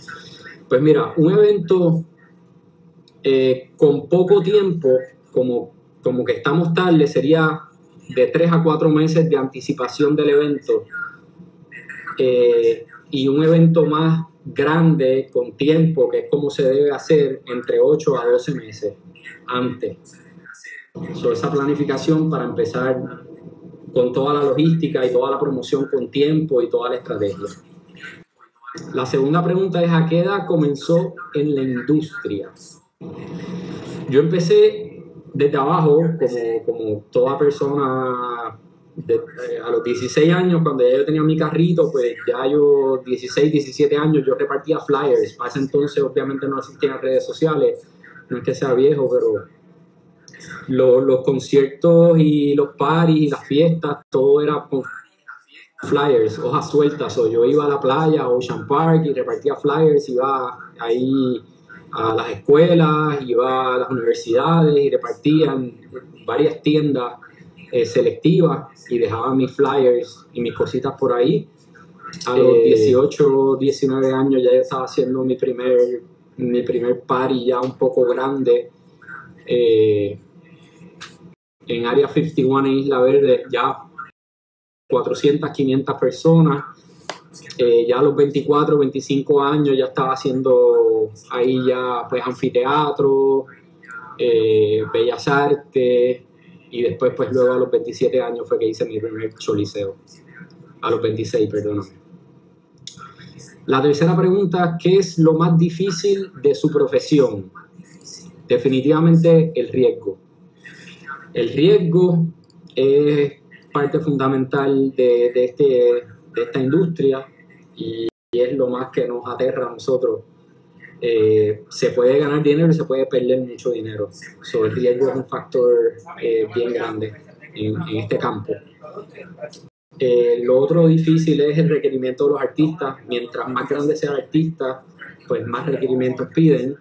Pues mira, un evento con poco tiempo, como que estamos tarde, sería de 3 a 4 meses de anticipación del evento. Y un evento más grande con tiempo, que es como se debe hacer, entre 8 a 12 meses antes. Esa planificación para empezar con toda la logística y toda la promoción con tiempo y toda la estrategia. La segunda pregunta es: ¿a qué edad comenzó en la industria? Yo empecé desde abajo, como toda persona, a los 16 años, cuando ya yo tenía mi carrito, pues ya yo, 16, 17 años, yo repartía flyers. Para ese entonces obviamente no existían redes sociales, no es que sea viejo, pero los conciertos y los parties y las fiestas, todo era con flyers, hojas sueltas. O yo iba a la playa, Ocean Park, y repartía flyers, iba ahí a las escuelas, iba a las universidades y repartían varias tiendas selectivas y dejaba mis flyers y mis cositas por ahí. A los 18, 19 años ya yo estaba haciendo mi primer party ya un poco grande en Área 51 en Isla Verde, ya 400, 500 personas. Ya a los 24, 25 años ya estaba haciendo ahí ya pues anfiteatro, bellas artes, y después pues luego a los 27 años fue que hice mi primer choliseo. A los 26, perdóname. La tercera pregunta: ¿qué es lo más difícil de su profesión? Definitivamente el riesgo. El riesgo es parte fundamental de esta industria y es lo más que nos aterra a nosotros. Se puede ganar dinero y se puede perder mucho dinero. El riesgo es un factor bien grande en este campo. Lo otro difícil es el requerimiento de los artistas. Mientras más grande sea el artista, pues más requerimientos piden.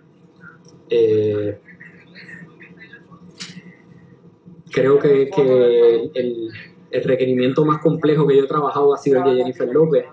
Creo que el requerimiento más complejo que yo he trabajado ha sido el de Jennifer López,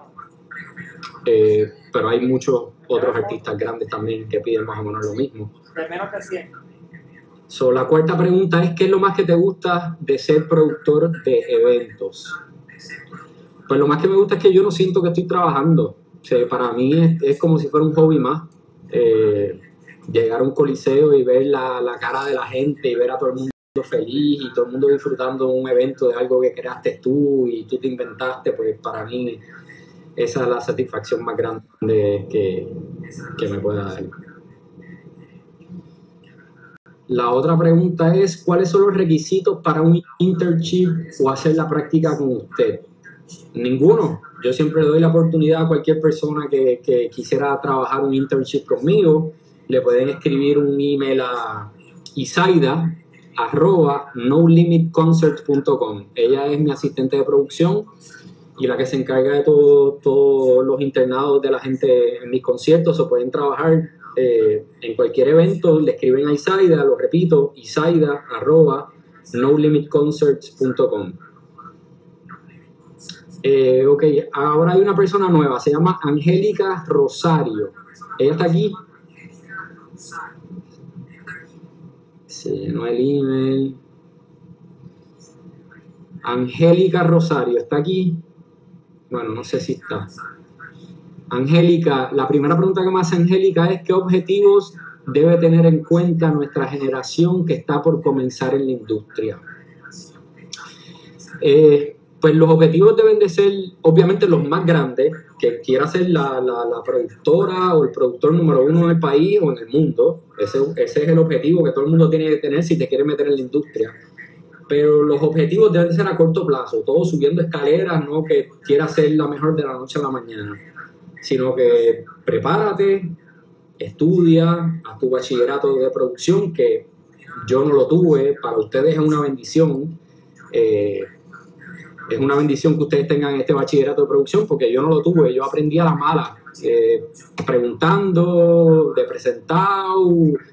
pero hay muchos otros artistas grandes también que piden más o menos lo mismo. Menos que 100. La cuarta pregunta es: ¿qué es lo más que te gusta de ser productor de eventos? Pues lo más que me gusta es que yo no siento que estoy trabajando. Para mí es como si fuera un hobby más. Llegar a un coliseo y ver la cara de la gente y ver a todo el mundo feliz y todo el mundo disfrutando de un evento, de algo que creaste tú y tú te inventaste, pues para mí esa es la satisfacción más grande que me pueda dar. La otra pregunta es: ¿cuáles son los requisitos para un internship o hacer la práctica con usted? Ninguno. Yo siempre le doy la oportunidad a cualquier persona que quisiera trabajar un internship conmigo. Le pueden escribir un email a isaida@nolimitconcerts.com. Ella es mi asistente de producción y la que se encarga de todos los internados de la gente en mis conciertos. O pueden trabajar en cualquier evento, le escriben a Isaida, lo repito, isaida@nolimitconcerts.com. Ok, ahora hay una persona nueva, se llama Angélica Rosario. Ella está aquí. Sí, no el email. Angélica Rosario, ¿está aquí? Bueno, no sé si está. Angélica, la primera pregunta que me hace Angélica es: ¿qué objetivos debe tener en cuenta nuestra generación que está por comenzar en la industria? Pues los objetivos deben de ser, obviamente, los más grandes, que quiera ser la productora o el productor número uno del país o en el mundo. Ese es el objetivo que todo el mundo tiene que tener si te quiere meter en la industria. Pero los objetivos deben ser a corto plazo, todo subiendo escaleras, no que quieras ser la mejor de la noche a la mañana, sino que prepárate, estudia, haz tu bachillerato de producción, que yo no lo tuve, para ustedes es una bendición. Es una bendición que ustedes tengan este bachillerato de producción, porque yo no lo tuve. Yo aprendí a la mala, preguntando, de presentado,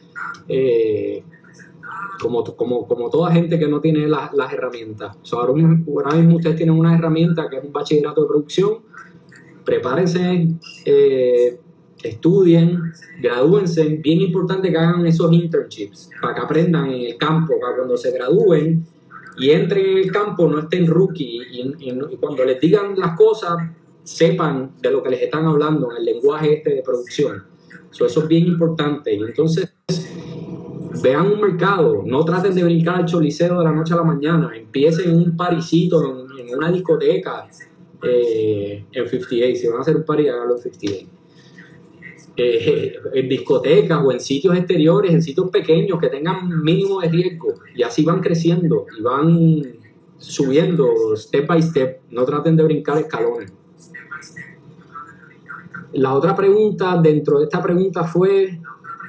como toda gente que no tiene las herramientas. Ahora mismo ustedes tienen una herramienta que es un bachillerato de producción. Prepárense, estudien, gradúense. Bien importante que hagan esos internships para que aprendan en el campo, para cuando se gradúen y entren en el campo no estén rookie y cuando les digan las cosas sepan de lo que les están hablando en el lenguaje de producción. Eso es bien importante. Y entonces vean un mercado, no traten de brincar al choliseo de la noche a la mañana, empiecen en un parisito, en una discoteca en 58, si van a hacer un party, háganlo en 58. En discotecas o en sitios exteriores, en sitios pequeños que tengan mínimo de riesgo, y así van creciendo y van subiendo step by step. No traten de brincar escalones. La otra pregunta dentro de esta pregunta fue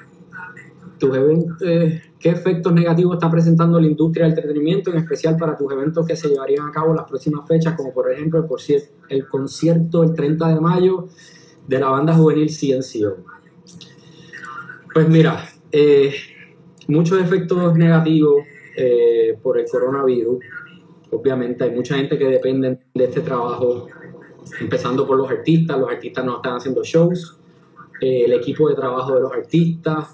¿qué efectos negativos está presentando la industria del entretenimiento, en especial para tus eventos que se llevarían a cabo en las próximas fechas, como por ejemplo el concierto el 30 de mayo de la banda juvenil CNCO? Pues mira, muchos efectos negativos por el coronavirus. Obviamente hay mucha gente que depende de este trabajo, empezando por los artistas no están haciendo shows, el equipo de trabajo de los artistas,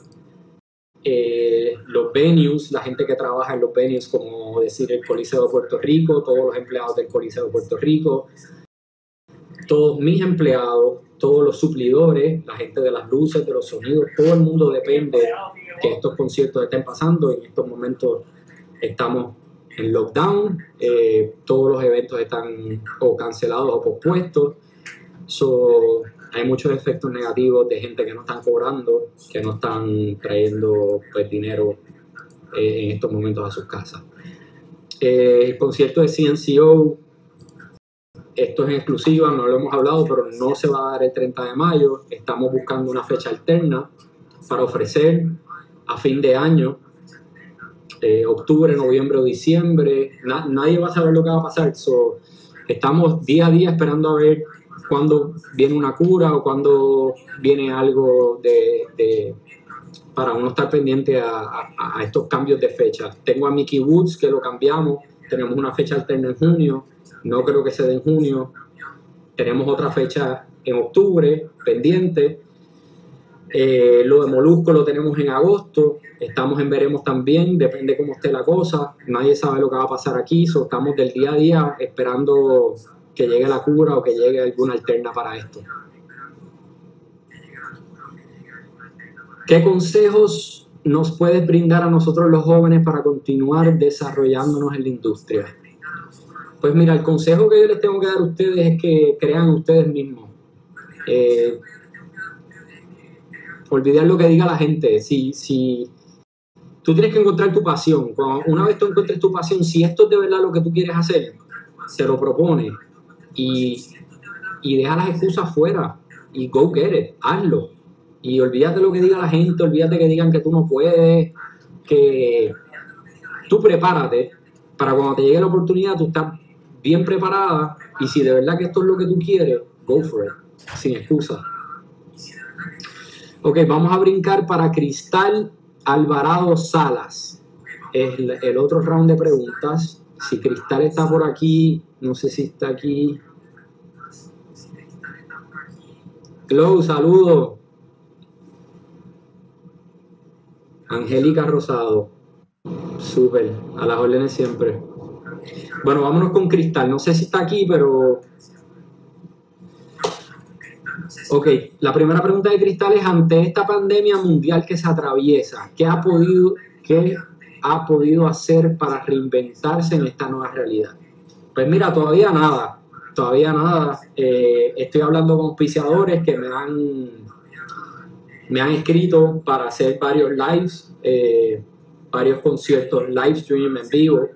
los venues, la gente que trabaja en los venues, como decir el Coliseo de Puerto Rico, todos los empleados del Coliseo de Puerto Rico, todos mis empleados, todos los suplidores, la gente de las luces, de los sonidos, todo el mundo depende que estos conciertos estén pasando. En estos momentos estamos en lockdown, todos los eventos están o cancelados o pospuestos. Hay muchos efectos negativos de gente que no están cobrando, que no están trayendo pues, dinero en estos momentos a sus casas. El concierto de CNCO, esto es en exclusiva, no lo hemos hablado, pero no se va a dar el 30 de mayo. Estamos buscando una fecha alterna para ofrecer a fin de año, octubre, noviembre o diciembre. Nadie va a saber lo que va a pasar. Estamos día a día esperando a ver cuándo viene una cura o cuándo viene algo para uno estar pendiente a estos cambios de fecha. Tengo a Mickey Woods, que lo cambiamos, tenemos una fecha alterna en junio, no creo que se dé en junio, tenemos otra fecha en octubre pendiente. Lo de Molusco lo tenemos en agosto, estamos en veremos también, depende cómo esté la cosa, nadie sabe lo que va a pasar aquí, estamos del día a día esperando que llegue la cura o que llegue alguna alterna para esto. ¿Qué consejos nos puedes brindar a nosotros los jóvenes para continuar desarrollándonos en la industria? Pues mira, el consejo que yo les tengo que dar a ustedes es que crean ustedes mismos. Olvidar lo que diga la gente. Si tú tienes que encontrar tu pasión, una vez tú encuentres tu pasión, si esto es de verdad lo que tú quieres hacer, se lo propone y deja las excusas fuera y go get it, hazlo. Y olvídate lo que diga la gente, olvídate que digan que tú no puedes, que tú prepárate para cuando te llegue la oportunidad, tú estás bien preparada, y si de verdad que esto es lo que tú quieres, go for it, sin excusa. Ok, vamos a brincar para Cristal Alvarado Salas. Es el otro round de preguntas. Si Cristal está por aquí, no sé si está aquí. Hello, saludos. Angélica Rosado. Súper, a las órdenes siempre. Bueno, vámonos con Cristal. No sé si está aquí, pero... Ok, la primera pregunta de Cristal es: ante esta pandemia mundial que se atraviesa, ¿qué ha podido hacer para reinventarse en esta nueva realidad? Pues mira, todavía nada. Estoy hablando con auspiciadores que me han escrito para hacer varios lives, varios conciertos, live stream en vivo.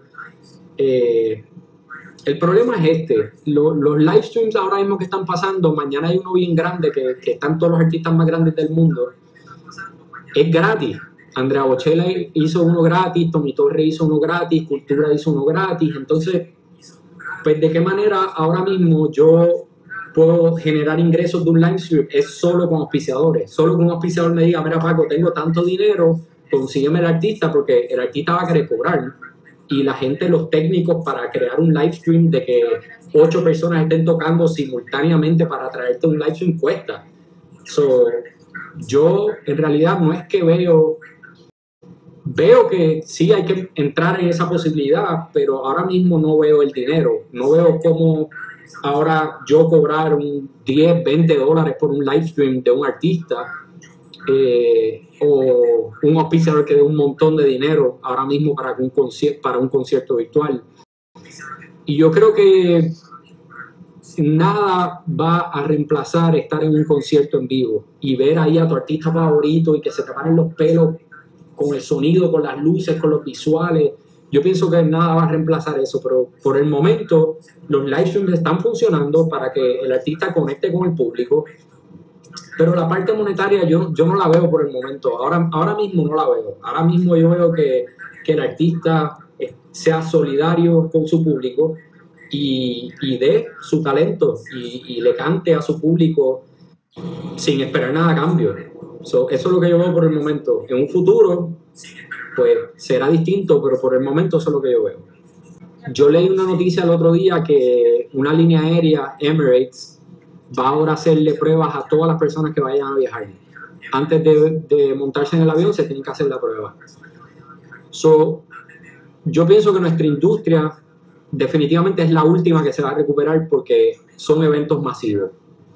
El problema es los live streams ahora mismo que están pasando, mañana hay uno bien grande que están todos los artistas más grandes del mundo, es gratis. Andrea Bochella hizo uno gratis, Tommy Torres hizo uno gratis, Cultura hizo uno gratis. Entonces, pues de qué manera ahora mismo yo puedo generar ingresos de un live stream, es solo con auspiciadores. Solo que un auspiciador me diga: mira Paco, tengo tanto dinero, consígueme el artista, porque el artista va a querer cobrar. Y la gente, los técnicos para crear un live stream de que 8 personas estén tocando simultáneamente para traerte un live stream cuesta. So, yo en realidad no es que veo que sí hay que entrar en esa posibilidad, pero ahora mismo no veo el dinero, no veo cómo ahora yo cobrar un 10, 20 dólares por un live stream de un artista, o un auspiciador que dé un montón de dinero ahora mismo para un concierto virtual. Y yo creo que nada va a reemplazar estar en un concierto en vivo y ver ahí a tu artista favorito y que se te paren los pelos con el sonido, con las luces, con los visuales. Yo pienso que nada va a reemplazar eso, pero por el momento los live streams están funcionando para que el artista conecte con el público, pero la parte monetaria yo no la veo por el momento. Ahora mismo no la veo. Ahora mismo yo veo que el artista sea solidario con su público y dé su talento y le cante a su público sin esperar nada a cambio. Eso es lo que yo veo por el momento. En un futuro, pues será distinto, pero por el momento eso es lo que yo veo. Yo leí una noticia el otro día que una línea aérea, Emirates, va ahora a hacerle pruebas a todas las personas que vayan a viajar. Antes de montarse en el avión se tienen que hacer la prueba. Yo pienso que nuestra industria definitivamente es la última que se va a recuperar porque son eventos masivos.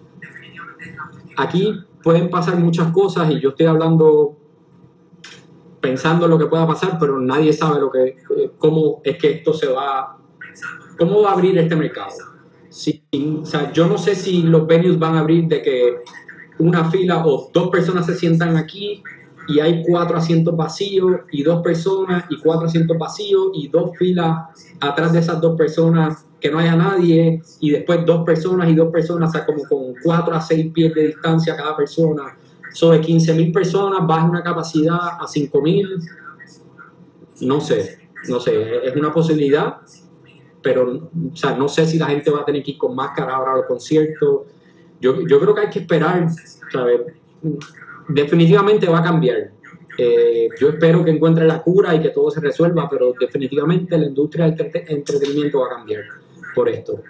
Aquí pueden pasar muchas cosas y yo estoy hablando pensando en lo que pueda pasar, pero nadie sabe cómo es que cómo va a abrir este mercado. O sea, yo no sé si los venues van a abrir de que una fila o dos personas se sientan aquí y hay 4 asientos vacíos y 2 personas y 4 asientos vacíos y 2 filas atrás de esas 2 personas que no haya nadie y después 2 personas y 2 personas, o sea, como con 4 a 6 pies de distancia cada persona. De 15,000 personas baja una capacidad a 5,000. No sé, es una posibilidad, pero o sea, no sé si la gente va a tener que ir con máscara ahora a los conciertos. Yo creo que hay que esperar, ¿sabes? Definitivamente va a cambiar. Yo espero que encuentre la cura y que todo se resuelva, pero definitivamente la industria del entretenimiento va a cambiar por esto.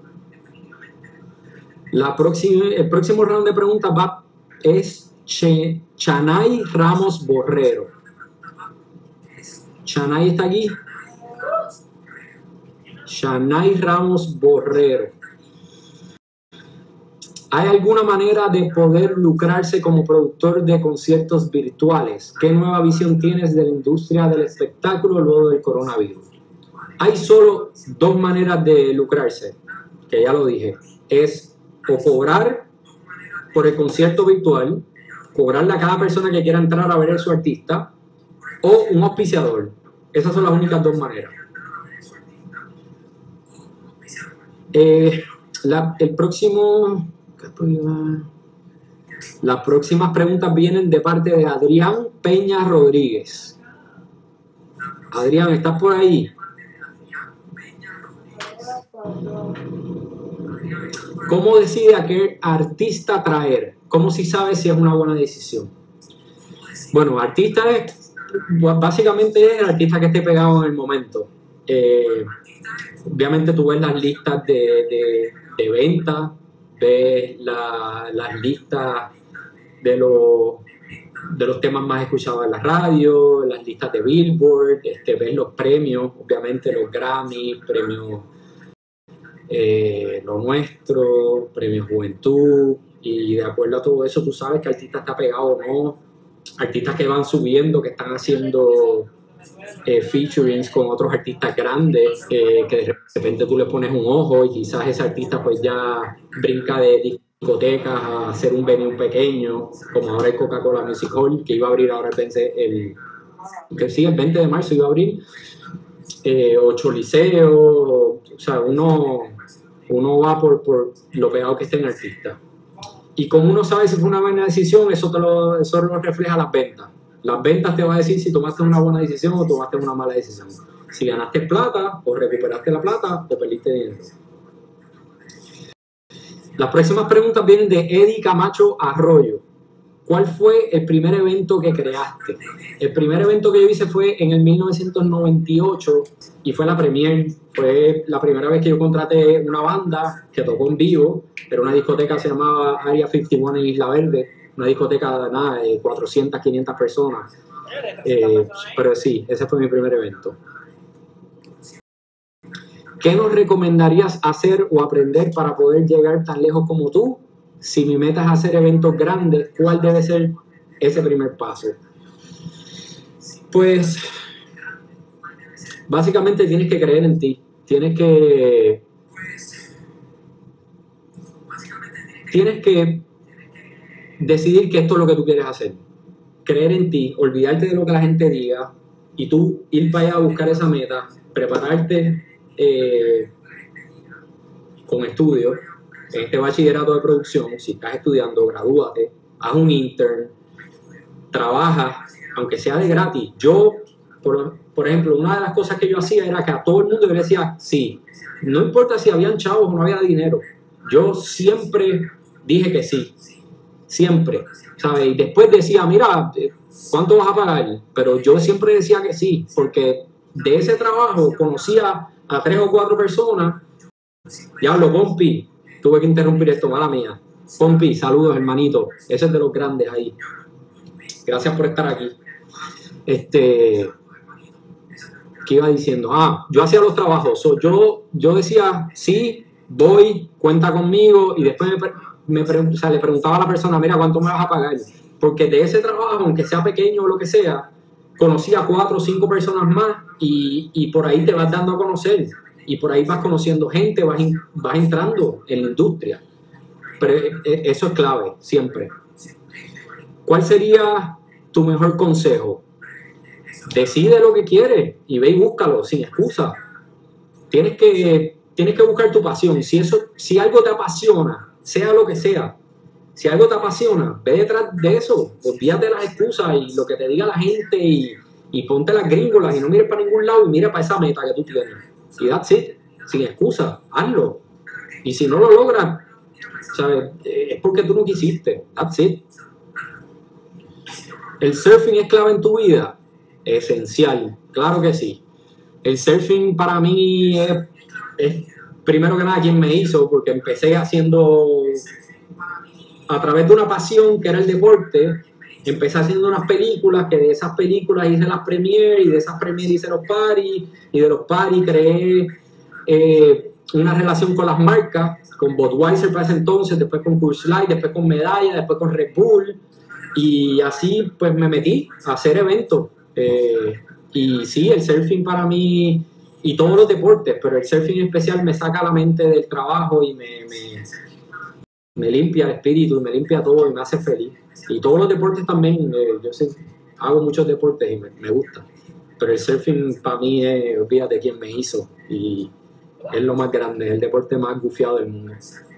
El próximo round de preguntas es Chanay Ramos Borrero. Chanay está aquí. Chanay Ramos Borrero. ¿Hay alguna manera de poder lucrarse como productor de conciertos virtuales? ¿Qué nueva visión tienes de la industria del espectáculo luego del coronavirus? Hay solo 2 maneras de lucrarse, que ya lo dije. Es o cobrar por el concierto virtual, cobrarle a cada persona que quiera entrar a ver a su artista, o un auspiciador. Esas son las únicas 2 maneras. Las próximas preguntas vienen de parte de Adrián Peña Rodríguez. Adrián, ¿estás por ahí? ¿Cómo decide a qué artista traer? ¿Cómo si sabe si es una buena decisión? Bueno, artista básicamente es el artista que esté pegado en el momento. Obviamente tú ves las listas de venta, ves las listas de los temas más escuchados en la radio, las listas de Billboard, ves los premios, obviamente los Grammy, premios Lo Nuestro, premios Juventud, y de acuerdo a todo eso tú sabes que el artista está pegado o no. Artistas que van subiendo, que están haciendo featurings con otros artistas grandes, que de repente tú le pones un ojo y quizás ese artista pues ya brinca de discotecas a hacer un venue pequeño, como ahora el Coca-Cola Music Hall, que iba a abrir ahora el 20 de marzo iba a abrir, o Choliseo. O sea, uno va por lo pegado que esté en el artista. Y como uno sabe si fue una buena decisión, eso lo refleja las ventas. Las ventas te va a decir si tomaste una buena decisión o tomaste una mala decisión. Si ganaste plata, o recuperaste la plata, o perdiste dinero. Las próximas preguntas vienen de Eddie Camacho Arroyo. ¿cuál fue el primer evento que creaste? El primer evento que yo hice fue en el 1998 y fue la premiere. Fue la primera vez que yo contraté una banda que tocó en vivo, pero una discoteca se llamaba Area 51 en Isla Verde, una discoteca de nada, de 400, 500 personas. Pero sí, ese fue mi primer evento. ¿Qué nos recomendarías hacer o aprender para poder llegar tan lejos como tú? Si mi meta es hacer eventos grandes, ¿cuál debe ser ese primer paso? Pues básicamente tienes que creer en ti. Tienes que decidir que esto es lo que tú quieres hacer. Creer en ti, olvidarte de lo que la gente diga y tú ir para allá a buscar esa meta, prepararte con estudios en este bachillerato de producción. Si estás estudiando, gradúate, haz un intern, trabaja, aunque sea de gratis. Yo, por ejemplo, una de las cosas que yo hacía era que a todo el mundo le decía sí, no importa si habían chavos o no había dinero, yo siempre dije que sí, siempre, ¿sabes? Y después decía, mira, ¿cuánto vas a pagar? Pero yo siempre decía que sí, porque de ese trabajo conocía a 3 o 4 personas. Diablo, Pompi, tuve que interrumpir esto, mala mía. Pompi, saludos, hermanito, ese es de los grandes ahí. Gracias por estar aquí. ¿Qué iba diciendo? Yo hacía los trabajos. Yo decía, sí, voy, cuenta conmigo, y después le preguntaba a la persona, mira, ¿cuánto me vas a pagar? Porque de ese trabajo, aunque sea pequeño o lo que sea, conocí a 4 o 5 personas más y por ahí te vas dando a conocer. Y por ahí vas conociendo gente, vas entrando en la industria. Pero eso es clave, siempre. ¿Cuál sería tu mejor consejo? Decide lo que quieres y ve y búscalo, sin excusa. Tienes que buscar tu pasión. Si algo te apasiona, sea lo que sea, si algo te apasiona, ve detrás de eso. Olvídate de las excusas y lo que te diga la gente y ponte las gringolas y no mires para ningún lado y mira para esa meta que tú tienes. Y that's it, sin excusa, hazlo. Y si no lo logras, ¿sabes? Es porque tú no quisiste, that's it. ¿El surfing es clave en tu vida? Esencial, claro que sí. El surfing para mí es primero que nada quien me hizo, porque empecé haciendo a través de una pasión que era el deporte. Empecé haciendo unas películas, que de esas películas hice las premieres, y de esas premieres hice los parties, y de los parties creé una relación con las marcas, con Budweiser para ese entonces, después con Coors Light, después con Medalla, después con Red Bull, y así pues me metí a hacer eventos. Y sí, el surfing para mí, y todos los deportes, pero el surfing en especial me saca la mente del trabajo y me limpia el espíritu, me limpia todo y me hace feliz. Y todos los deportes también, yo sé, hago muchos deportes y me gusta. Pero el surfing para mí es, olvídate quién me hizo. Y es lo más grande, es el deporte más gufiado del mundo.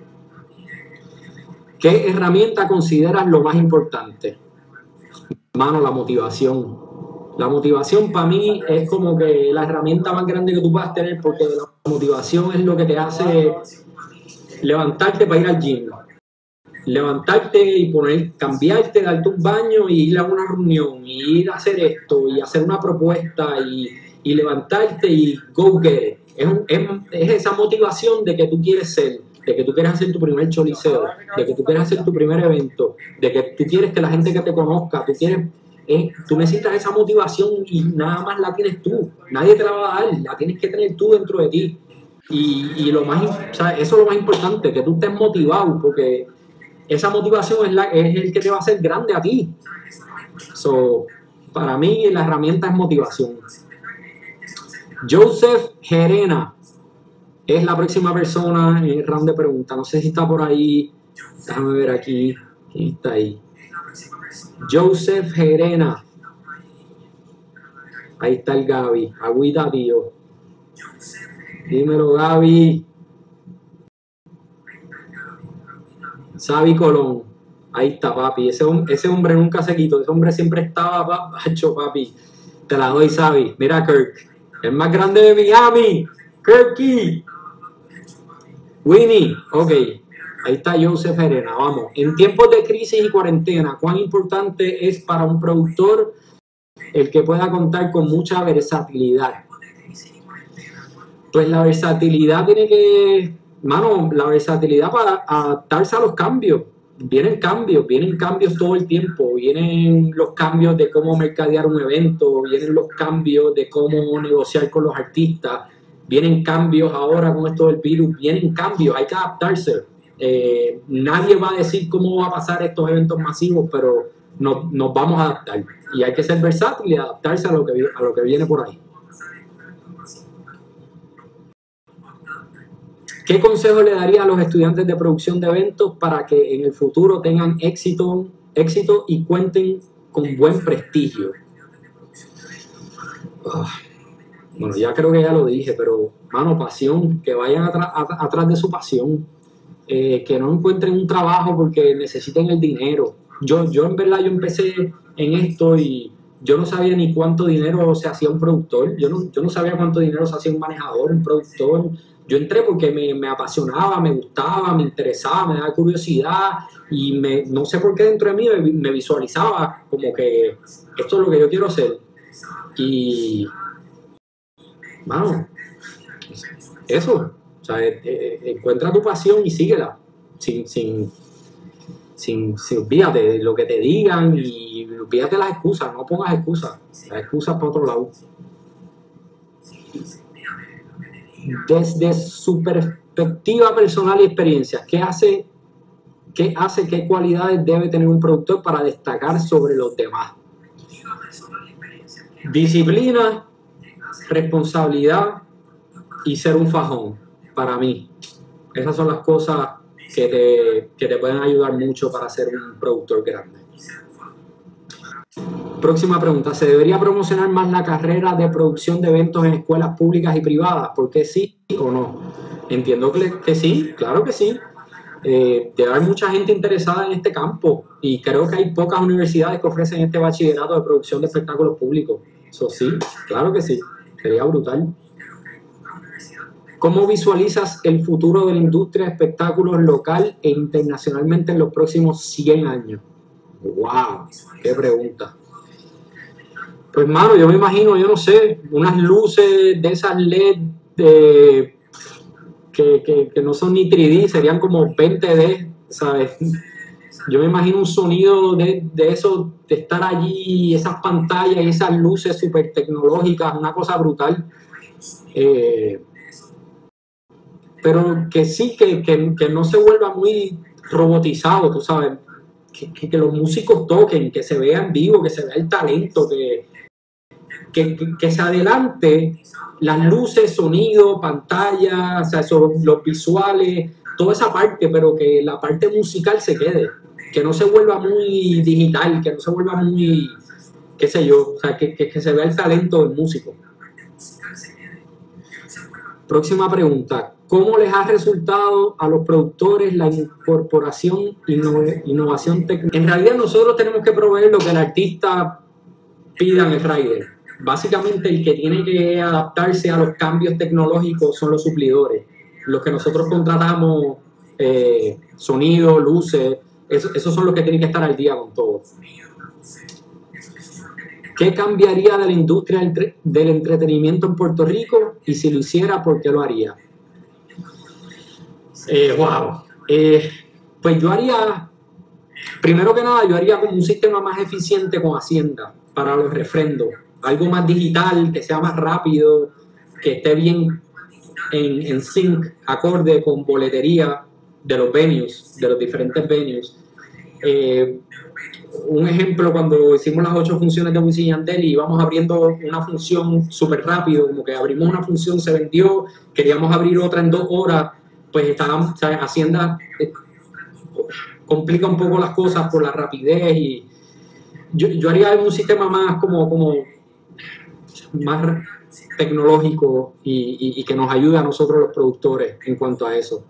¿Qué herramienta consideras lo más importante? Mano, la motivación. La motivación para mí es como que la herramienta más grande que tú puedas tener, porque la motivación es lo que te hace levantarte para ir al gym. Levantarte y cambiarte, darte un baño y ir a una reunión, y ir a hacer esto, y hacer una propuesta, y levantarte y go get it. Es esa motivación de que tú quieres ser, de que tú quieres hacer tu primer choliseo, de que tú quieres hacer tu primer evento, de que tú quieres que la gente que te conozca, tú necesitas esa motivación y nada más la tienes tú, nadie te la va a dar, la tienes que tener tú dentro de ti. Y o sea, eso es lo más importante, que tú estés motivado, porque esa motivación es el que te va a hacer grande a ti. Para mí la herramienta es motivación. Joseph Gerena es la próxima persona en el round de preguntas. No sé si está por ahí. Déjame ver aquí. ¿Quién está ahí? Joseph Gerena. Ahí está el Gaby. Agüita, tío. Dímelo, Gaby. Xavi Colón, ahí está, papi. Ese hombre nunca se quitó, ese hombre siempre estaba, papi. Te la doy, Xavi. Mira, Kirk, el más grande de Miami, Kirky. Winnie, ok. Ahí está Joseph Herena, vamos. En tiempos de crisis y cuarentena, ¿cuán importante es para un productor el que pueda contar con mucha versatilidad? Pues la versatilidad tiene que, mano, la versatilidad para adaptarse a los cambios. Vienen cambios todo el tiempo. Vienen los cambios de cómo mercadear un evento, vienen los cambios de cómo negociar con los artistas, vienen cambios ahora con esto del virus, vienen cambios, hay que adaptarse. Nadie va a decir cómo va a pasar estos eventos masivos, pero nos vamos a adaptar. Y hay que ser versátil y adaptarse a lo que viene por ahí. ¿Qué consejo le daría a los estudiantes de producción de eventos para que en el futuro tengan éxito y cuenten con buen prestigio? Bueno, ya creo que ya lo dije, pero, mano, pasión, que vayan atrás de su pasión, que no encuentren un trabajo porque necesiten el dinero. Yo en verdad, yo empecé en esto y yo no sabía ni cuánto dinero se hacía un productor, yo no sabía cuánto dinero se hacía un manejador, un productor. Yo entré porque me apasionaba, me gustaba, me interesaba, me daba curiosidad y no sé por qué dentro de mí me visualizaba como que esto es lo que yo quiero hacer. Y, mano, eso, o sea, encuentra tu pasión y síguela, sin olvídate de lo que te digan y olvídate las excusas, no pongas excusas, las excusas para otro lado. Desde su perspectiva personal y experiencia, ¿qué cualidades debe tener un productor para destacar sobre los demás? Disciplina, responsabilidad y ser un fajón, para mí. Esas son las cosas que te pueden ayudar mucho para ser un productor grande. Próxima pregunta, ¿se debería promocionar más la carrera de producción de eventos en escuelas públicas y privadas? ¿Por qué sí o no? Entiendo que sí, claro que sí. Debe haber mucha gente interesada en este campo y creo que hay pocas universidades que ofrecen este bachillerato de producción de espectáculos públicos. Eso sí, claro que sí, sería brutal. ¿Cómo visualizas el futuro de la industria de espectáculos local e internacionalmente en los próximos 100 años? ¡Wow! ¡Qué pregunta! Pues, mano, yo me imagino, yo no sé, unas luces de esas LED que no son ni 3D, serían como 20D, ¿sabes? Yo me imagino un sonido de eso, de estar allí, esas pantallas y esas luces súper tecnológicas, una cosa brutal. Pero que sí, que no se vuelva muy robotizado, tú sabes, que los músicos toquen, que se vea en vivo, que se vea el talento, que se adelante las luces, sonido, pantalla, o sea, los visuales, toda esa parte, pero que la parte musical se quede, que no se vuelva muy digital, que no se vuelva muy, qué sé yo, o sea, que se vea el talento del músico. Próxima pregunta, ¿cómo les ha resultado a los productores la incorporación innovación técnica? En realidad nosotros tenemos que proveer lo que el artista pida en el rider. Básicamente el que tiene que adaptarse a los cambios tecnológicos son los suplidores. Los que nosotros contratamos, sonido, luces, esos son los que tienen que estar al día con todo. ¿Qué cambiaría de la industria del entretenimiento en Puerto Rico? Y si lo hiciera, ¿por qué lo haría? Pues yo haría, primero que nada, yo haría como un sistema más eficiente con Hacienda para los refrendos. Algo más digital, que sea más rápido, que esté bien en sync, acorde con boletería de los venues, de los diferentes venues. Un ejemplo, cuando hicimos las 8 funciones de Wisin y Yandel y íbamos abriendo una función súper rápido, como que abrimos una función, se vendió, queríamos abrir otra en 2 horas, pues estábamos, ¿sabes? Hacienda complica un poco las cosas por la rapidez y yo haría un sistema más como más tecnológico y que nos ayude a nosotros los productores en cuanto a eso.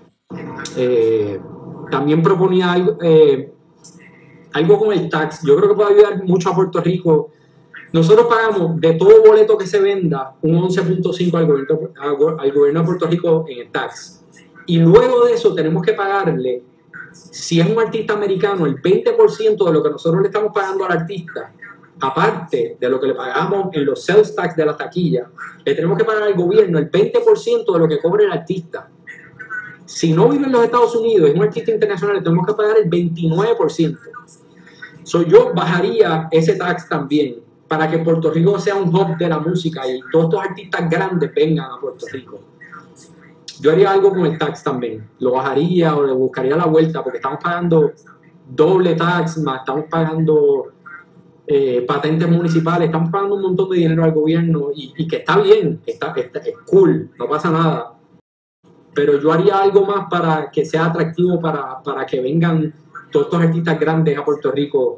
También proponía algo con el tax. Yo creo que puede ayudar mucho a Puerto Rico. Nosotros pagamos de todo boleto que se venda un 11.5 al gobierno de Puerto Rico en el tax. Y luego de eso tenemos que pagarle, si es un artista americano, el 20% de lo que nosotros le estamos pagando al artista, aparte de lo que le pagamos en los sales tax de la taquilla, le tenemos que pagar al gobierno el 20% de lo que cobre el artista. Si no vive en los Estados Unidos, es un artista internacional, le tenemos que pagar el 29%. Yo bajaría ese tax también para que Puerto Rico sea un hub de la música y todos estos artistas grandes vengan a Puerto Rico. Yo haría algo con el tax también, lo bajaría o le buscaría la vuelta porque estamos pagando doble tax, más estamos pagando patentes municipales, estamos pagando un montón de dinero al gobierno y que está bien, es cool, no pasa nada. Pero yo haría algo más para que sea atractivo para que vengan todos estos artistas grandes a Puerto Rico.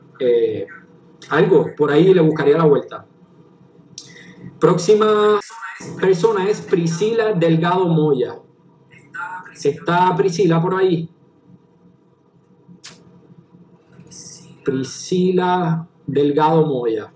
Algo, por ahí le buscaría la vuelta. Próxima persona es Priscila Delgado Moya. ¿Está Priscila por ahí? Priscila Delgado Moya.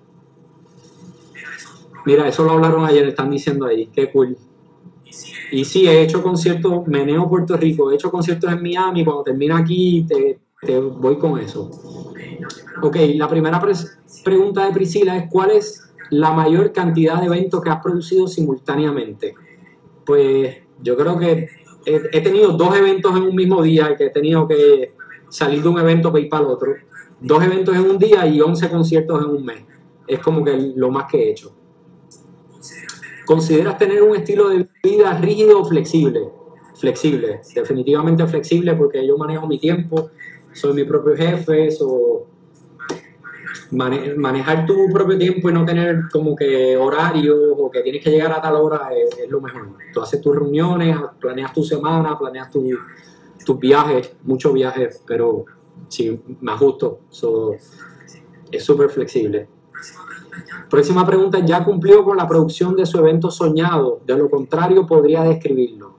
Mira, eso lo hablaron ayer, están diciendo ahí, qué cool. Y sí, he hecho conciertos, meneo Puerto Rico, he hecho conciertos en Miami, cuando termina aquí te voy con eso. Ok, la primera pregunta de Priscila es ¿cuál es la mayor cantidad de eventos que has producido simultáneamente? Pues yo creo que he tenido 2 eventos en un mismo día, que he tenido que salir de un evento para ir para el otro. 2 eventos en un día y 11 conciertos en un mes. Es como que lo más que he hecho. ¿Consideras tener un estilo de vida rígido o flexible? Flexible, definitivamente flexible porque yo manejo mi tiempo, soy mi propio jefe, manejar tu propio tiempo y no tener como que horarios o que tienes que llegar a tal hora es lo mejor. Tú haces tus reuniones, planeas tu semana, planeas tus viajes, muchos viajes, pero sí, me ajusto, es súper flexible. Próxima pregunta, ¿ya cumplió con la producción de su evento soñado? De lo contrario, podría describirlo.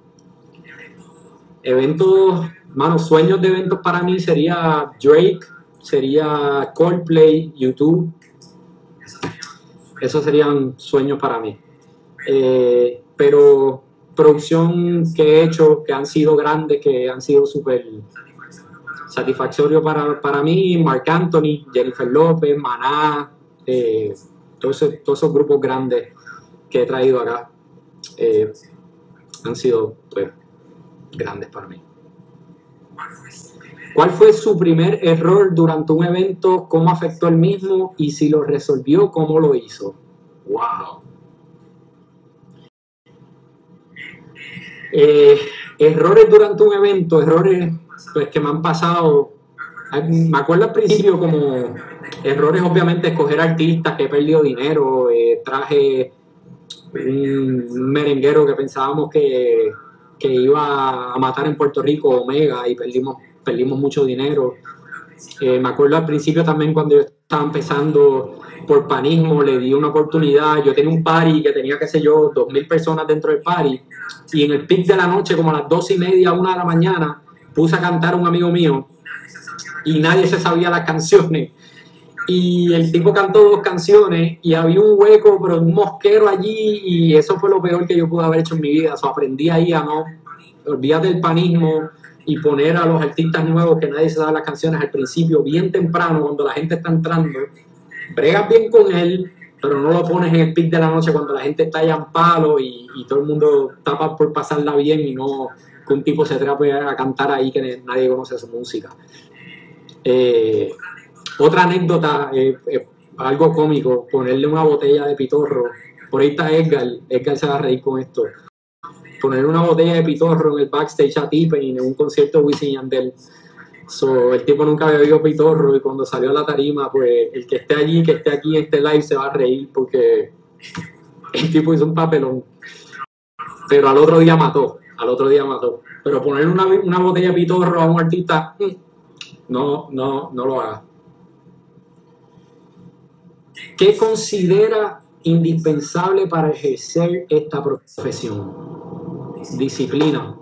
Eventos, sueños de eventos para mí sería Drake, sería Coldplay, YouTube. Esos serían sueños para mí. Pero producción que he hecho, que han sido grandes, que han sido súper satisfactorios para mí, Marc Anthony, Jennifer López, Maná, todos esos grupos grandes que he traído acá han sido pues, grandes para mí. ¿Cuál fue su primer error durante un evento? ¿Cómo afectó el mismo? Y si lo resolvió, ¿cómo lo hizo? ¡Wow! Errores durante un evento, errores pues, que me han pasado. Me acuerdo al principio como errores, obviamente, escoger artistas, que he perdido dinero, traje un merenguero que pensábamos que iba a matar en Puerto Rico, Omega, y perdimos mucho dinero. Me acuerdo al principio también cuando yo estaba empezando por panismo, le di una oportunidad. Yo tenía un party que tenía, qué sé yo, 2,000 personas dentro del party, y en el pic de la noche, como a las 2:30, 1 de la mañana, puse a cantar a un amigo mío y nadie se sabía las canciones. Y el tipo cantó 2 canciones y había un hueco, pero un mosquero allí, y eso fue lo peor que yo pude haber hecho en mi vida. Aprendí ahí a no olvidar del panismo y poner a los artistas nuevos que nadie se sabe las canciones al principio, bien temprano, cuando la gente está entrando. Bregas bien con él, pero no lo pones en el pic de la noche cuando la gente está ya en palo y todo el mundo está por pasarla bien, y no que un tipo se atreve a cantar ahí que nadie conoce su música. Otra anécdota, algo cómico, ponerle una botella de pitorro. Por ahí está Edgar se va a reír con esto. Poner una botella de pitorro en el backstage a T-Pain en un concierto de Wisin y Yandel. El tipo nunca había bebido pitorro, y cuando salió a la tarima, pues el que esté allí, que esté aquí en este live, se va a reír porque el tipo hizo un papelón. Pero al otro día mató. Pero poner una botella de pitorro a un artista, no lo haga. ¿Qué considera indispensable para ejercer esta profesión? Disciplina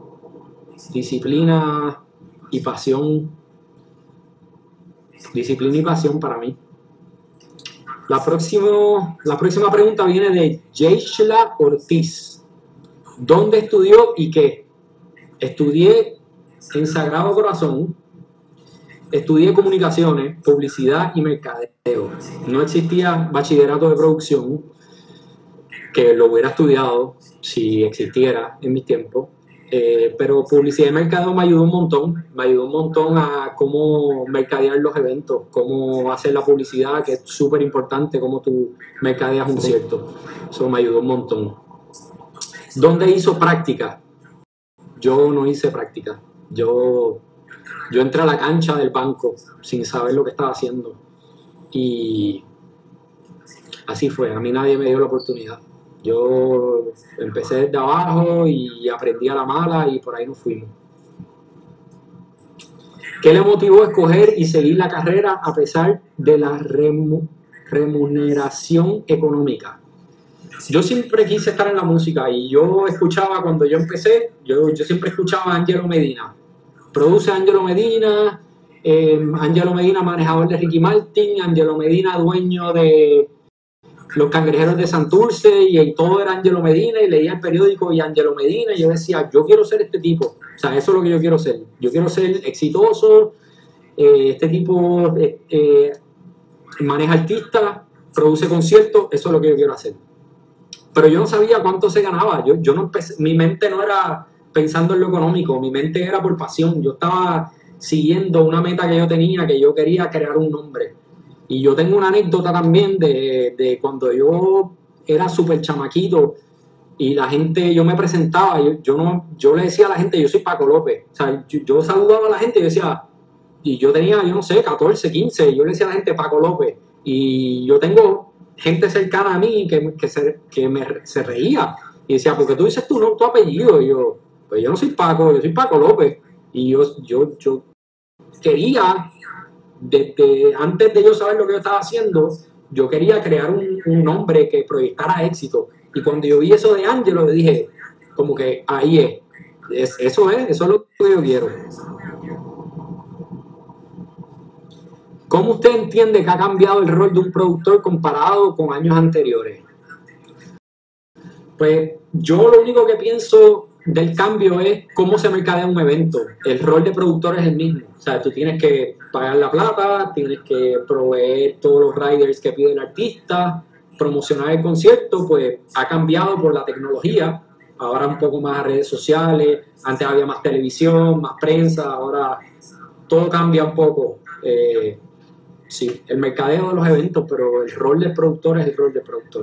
y pasión. Disciplina y pasión para mí. La próxima pregunta viene de Jayshla Ortiz. ¿Dónde estudió y qué? Estudié en Sagrado Corazón, estudié comunicaciones, publicidad y mercadeo. No existía bachillerato de producción, que lo hubiera estudiado si existiera en mis tiempos. Pero publicidad y mercadeo me ayudó un montón a cómo mercadear los eventos, cómo hacer la publicidad, que es súper importante, cómo tú mercadeas un concierto. Eso me ayudó un montón. ¿Dónde hizo práctica? Yo no hice práctica. Yo entré a la cancha del banco sin saber lo que estaba haciendo. Y así fue, a mí nadie me dio la oportunidad. Yo empecé desde abajo y aprendí a la mala y por ahí nos fuimos. ¿Qué le motivó a escoger y seguir la carrera a pesar de la remuneración económica? Yo siempre quise estar en la música y yo escuchaba, cuando yo empecé, yo siempre escuchaba a Angelo Medina. Produce Angelo Medina, Angelo Medina manejador de Ricky Martin, Angelo Medina dueño de Los Cangrejeros de Santurce, y todo era Angelo Medina, y leía el periódico y Angelo Medina, y yo decía, yo quiero ser este tipo, o sea, eso es lo que yo quiero ser exitoso, este tipo maneja artistas, produce conciertos, eso es lo que yo quiero hacer. Pero yo no sabía cuánto se ganaba, yo no mi mente no era pensando en lo económico, mi mente era por pasión, yo estaba siguiendo una meta que yo tenía, que yo quería crear un nombre. Y yo tengo una anécdota también de cuando yo era súper chamaquito y la gente, yo me presentaba, yo le decía a la gente, yo soy Paco López. O sea, yo saludaba a la gente y decía, y yo tenía, yo no sé, 14, 15, yo le decía a la gente Paco López. Y yo tengo gente cercana a mí que se reía y decía, ¿por qué tú dices tu apellido? Y yo, pues yo no soy Paco, yo soy Paco López. Y yo quería, desde antes de yo saber lo que yo estaba haciendo, yo quería crear un nombre que proyectara éxito. Y cuando yo vi eso de Angelo, le dije, como que ahí eso es lo que yo quiero. ¿Cómo usted entiende que ha cambiado el rol de un productor comparado con años anteriores? Pues yo lo único que pienso del cambio es cómo se mercadea un evento. El rol de productor es el mismo. O sea, tú tienes que pagar la plata, tienes que proveer todos los riders que pide el artista, promocionar el concierto, pues ha cambiado por la tecnología. Ahora un poco más redes sociales, antes había más televisión, más prensa, ahora todo cambia un poco. Sí, el mercadeo de los eventos, pero el rol del productor es el rol del productor.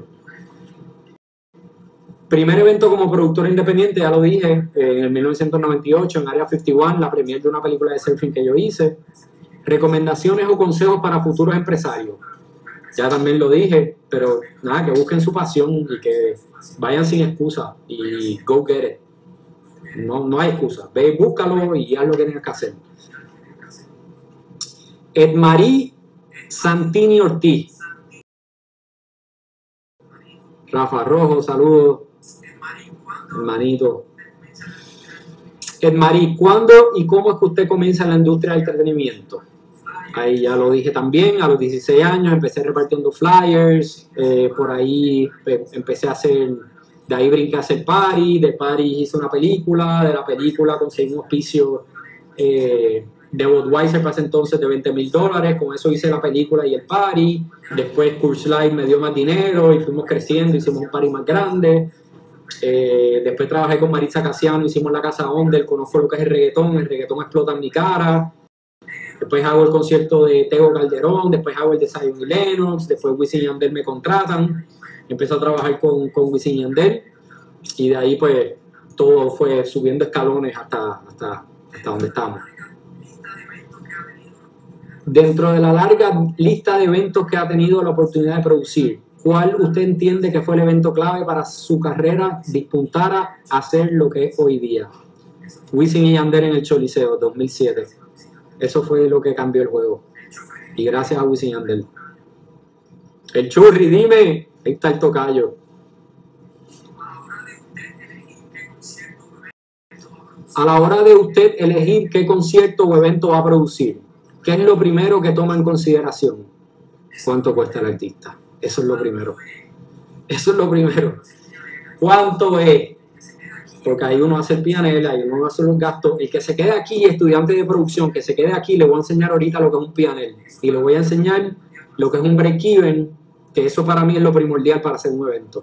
Primer evento como productor independiente, ya lo dije, en 1998 en Area 51, la premiere de una película de surfing que yo hice. Recomendaciones o consejos para futuros empresarios. Ya también lo dije, pero nada, que busquen su pasión y que vayan sin excusa y go get it. No hay excusa. Ve, búscalo y haz lo que tengas que hacer. Edmarí Santini Ortiz. Rafa Rojo, saludos. Hermanito. Edmarí, ¿cuándo y cómo es que usted comienza en la industria del entretenimiento? Ahí ya lo dije también, a los 16 años empecé repartiendo flyers, por ahí empecé a hacer, de ahí brinqué a hacer party, de party hice una película, de la película conseguí un auspicio de Budweiser para ese entonces de $20,000, con eso hice la película y el party, después Curse Live me dio más dinero y fuimos creciendo, hicimos un party más grande. Después trabajé con Maritza Casiano, hicimos la Casa Ondel, conozco lo que es el reggaetón explota en mi cara. Después hago el concierto de Tego Calderón, después hago el de Zion y Lennox, después Wisin y Yandel me contratan, empiezo a trabajar con Wisin y Yandel y de ahí pues todo fue subiendo escalones hasta donde estamos. Dentro de la larga lista de eventos que ha tenido la oportunidad de producir, ¿cuál usted entiende que fue el evento clave para su carrera despuntara a ser lo que es hoy día? Wisin y Yandel en el Choliseo, 2007. Eso fue lo que cambió el juego. Y gracias a Wisin y Yandel. El Churri, dime. Ahí está el tocayo. A la hora de usted elegir qué concierto o evento va a producir, ¿qué es lo primero que toma en consideración? ¿Cuánto cuesta el artista? Eso es lo primero. Eso es lo primero. ¿Cuánto es? porque ahí uno hace el P&L, ahí uno hace los gastos. El que se quede aquí, estudiante de producción, que se quede aquí, le voy a enseñar ahorita lo que es un P&L y le voy a enseñar lo que es un break-even, que eso para mí es lo primordial para hacer un evento.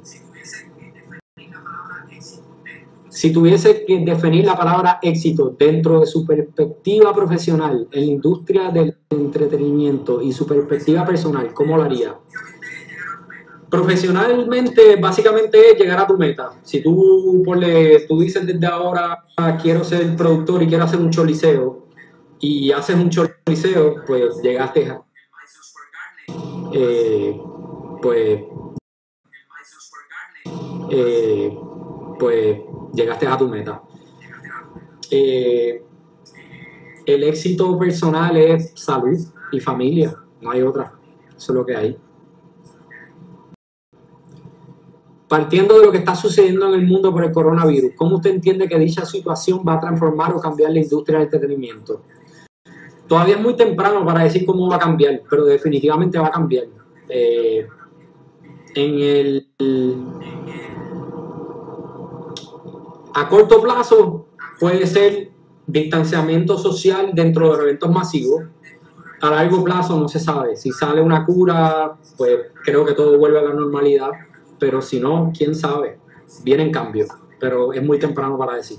Si tuviese que definir la palabra éxito dentro de su perspectiva profesional en la industria del entretenimiento y su perspectiva personal, ¿cómo lo haría? Profesionalmente, básicamente es llegar a tu meta. Si tú dices desde ahora, quiero ser productor y quiero hacer un choliseo, y haces un choliseo, pues llegaste a... pues llegaste a tu meta. El éxito personal es salud y familia, no hay otra, eso es lo que hay. Partiendo de lo que está sucediendo en el mundo por el coronavirus, ¿cómo usted entiende que dicha situación va a transformar o cambiar la industria del entretenimiento? Todavía es muy temprano para decir cómo va a cambiar, pero definitivamente va a cambiar. A corto plazo puede ser distanciamiento social dentro de los eventos masivos. A largo plazo no se sabe. Si sale una cura, pues creo que todo vuelve a la normalidad. Pero si no, quién sabe. Vienen cambios, pero es muy temprano para decir.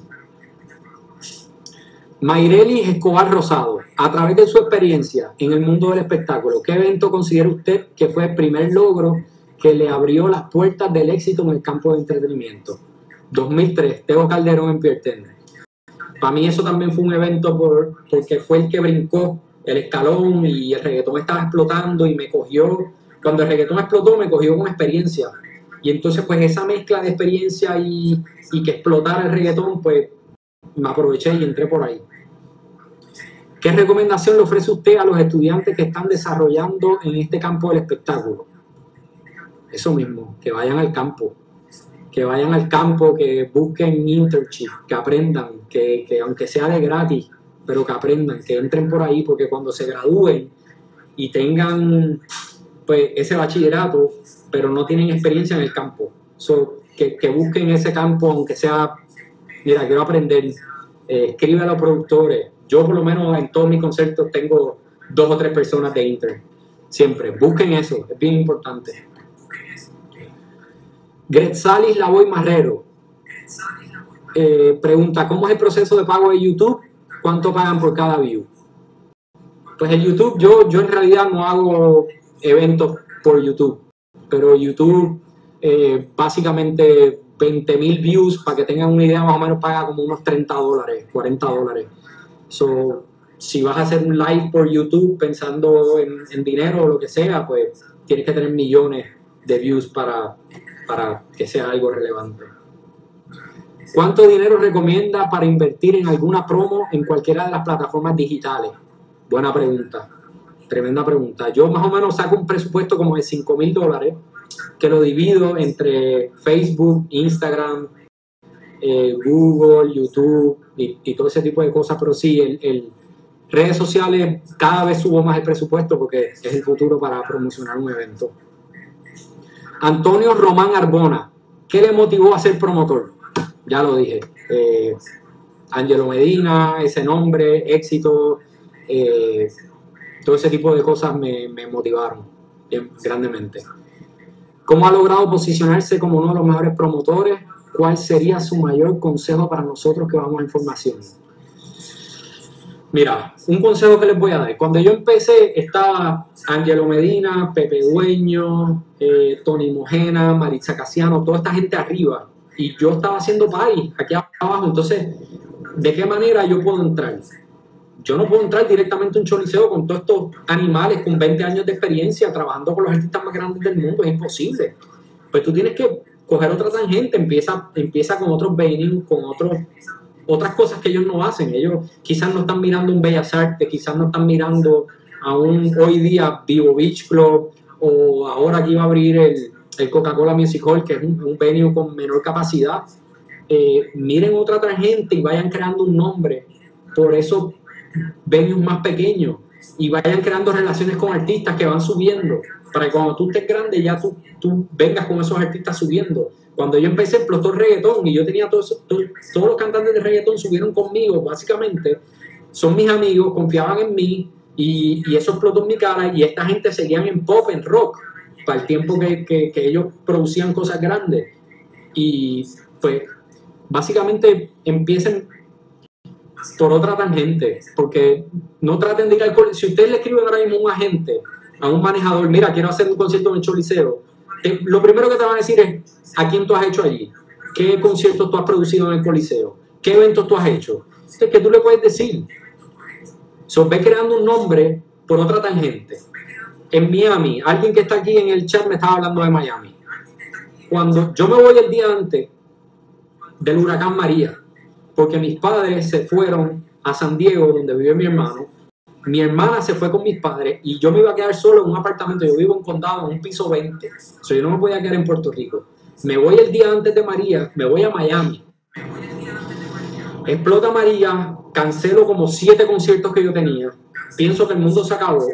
Mayrelis Escobar Rosado, a través de su experiencia en el mundo del espectáculo, ¿qué evento considera usted que fue el primer logro que le abrió las puertas del éxito en el campo de entretenimiento? 2003, Tego Calderón en Pierre Tender. Para mí eso también fue un evento porque fue el que brincó el escalón y el reggaetón estaba explotando y me cogió. Cuando el reggaetón explotó, me cogió con experiencia. Y entonces, pues, esa mezcla de experiencia y que explotara el reggaetón, pues, me aproveché y entré por ahí. ¿Qué recomendación le ofrece usted a los estudiantes que están desarrollando en este campo del espectáculo? Eso mismo, que vayan al campo. Que vayan al campo, que busquen internship, que aprendan, que aunque sea de gratis, pero que aprendan, que entren por ahí, porque cuando se gradúen y tengan pues ese bachillerato, pero no tienen experiencia en el campo. Que busquen ese campo, aunque sea, mira, quiero aprender, escribe a los productores. Yo por lo menos en todos mis conciertos tengo 2 o 3 personas de intern. Siempre, busquen eso, es bien importante. Gretzalis Lavoy Marrero pregunta, ¿cómo es el proceso de pago de YouTube? ¿Cuánto pagan por cada view? Pues en YouTube, yo en realidad no hago eventos por YouTube, pero YouTube básicamente 20,000 views, para que tengan una idea, más o menos paga como unos $30, $40. Si vas a hacer un live por YouTube pensando en dinero o lo que sea, pues tienes que tener millones de views para que sea algo relevante. ¿Cuánto dinero recomienda para invertir en alguna promo en cualquiera de las plataformas digitales? Buena pregunta, tremenda pregunta. Yo más o menos saco un presupuesto como de $5,000 que lo divido entre Facebook, Instagram, Google, YouTube y todo ese tipo de cosas, pero sí, redes sociales cada vez subo más el presupuesto porque es el futuro para promocionar un evento. Antonio Román Arbona, ¿qué le motivó a ser promotor? Ya lo dije. Ángelo Medina, ese nombre, éxito, todo ese tipo de cosas me motivaron grandemente. ¿Cómo ha logrado posicionarse como uno de los mejores promotores? ¿Cuál sería su mayor consejo para nosotros que vamos a información? Mira, un consejo que les voy a dar. Cuando yo empecé estaba Ángelo Medina, Pepe Dueño, Tony Mojena, Maritza Casiano, toda esta gente arriba. Y yo estaba haciendo país aquí abajo. Entonces, ¿de qué manera yo puedo entrar? Yo no puedo entrar directamente a un choliseo con todos estos animales con 20 años de experiencia trabajando con los artistas más grandes del mundo. Es imposible. Pues tú tienes que coger otra tangente, empieza con otros venues, con otras cosas que ellos no hacen. Ellos quizás no están mirando un Bellas Artes, quizás no están mirando a un hoy día Vivo Beach Club, o ahora que iba a abrir el Coca-Cola Music Hall, que es un venue con menor capacidad. Miren otra tangente y vayan creando un nombre por esos venues más pequeños. y vayan creando relaciones con artistas que van subiendo, para que cuando tú estés grande ya tú vengas con esos artistas subiendo. Cuando yo empecé explotó el reggaetón y yo tenía todos los cantantes de reggaetón subieron conmigo, básicamente son mis amigos, confiaban en mí y eso explotó en mi cara y esta gente seguían en pop, en rock, para el tiempo que ellos producían cosas grandes. Y pues básicamente empiecen por otra tangente, porque no traten de ir al colegio. Si ustedes le escriben ahora mismo a un agente, a un manejador, mira, quiero hacer un concierto en el Choliseo, lo primero que te van a decir es ¿a quién tú has hecho allí? ¿Qué conciertos tú has producido en el Coliseo? ¿Qué eventos tú has hecho? Entonces, ¿qué tú le puedes decir? Ve creando un nombre por otra tangente. En Miami, alguien que está aquí en el chat me estaba hablando de Miami. Cuando yo me voy el día antes del huracán María, porque mis padres se fueron a San Diego, donde vive mi hermano. Mi hermana se fue con mis padres y yo me iba a quedar solo en un apartamento. Yo vivo en Condado, en un piso 20. O sea, yo no me podía quedar en Puerto Rico. Me voy el día antes de María, me voy a Miami. Explota María, cancelo como 7 conciertos que yo tenía. Pienso que el mundo se acabó.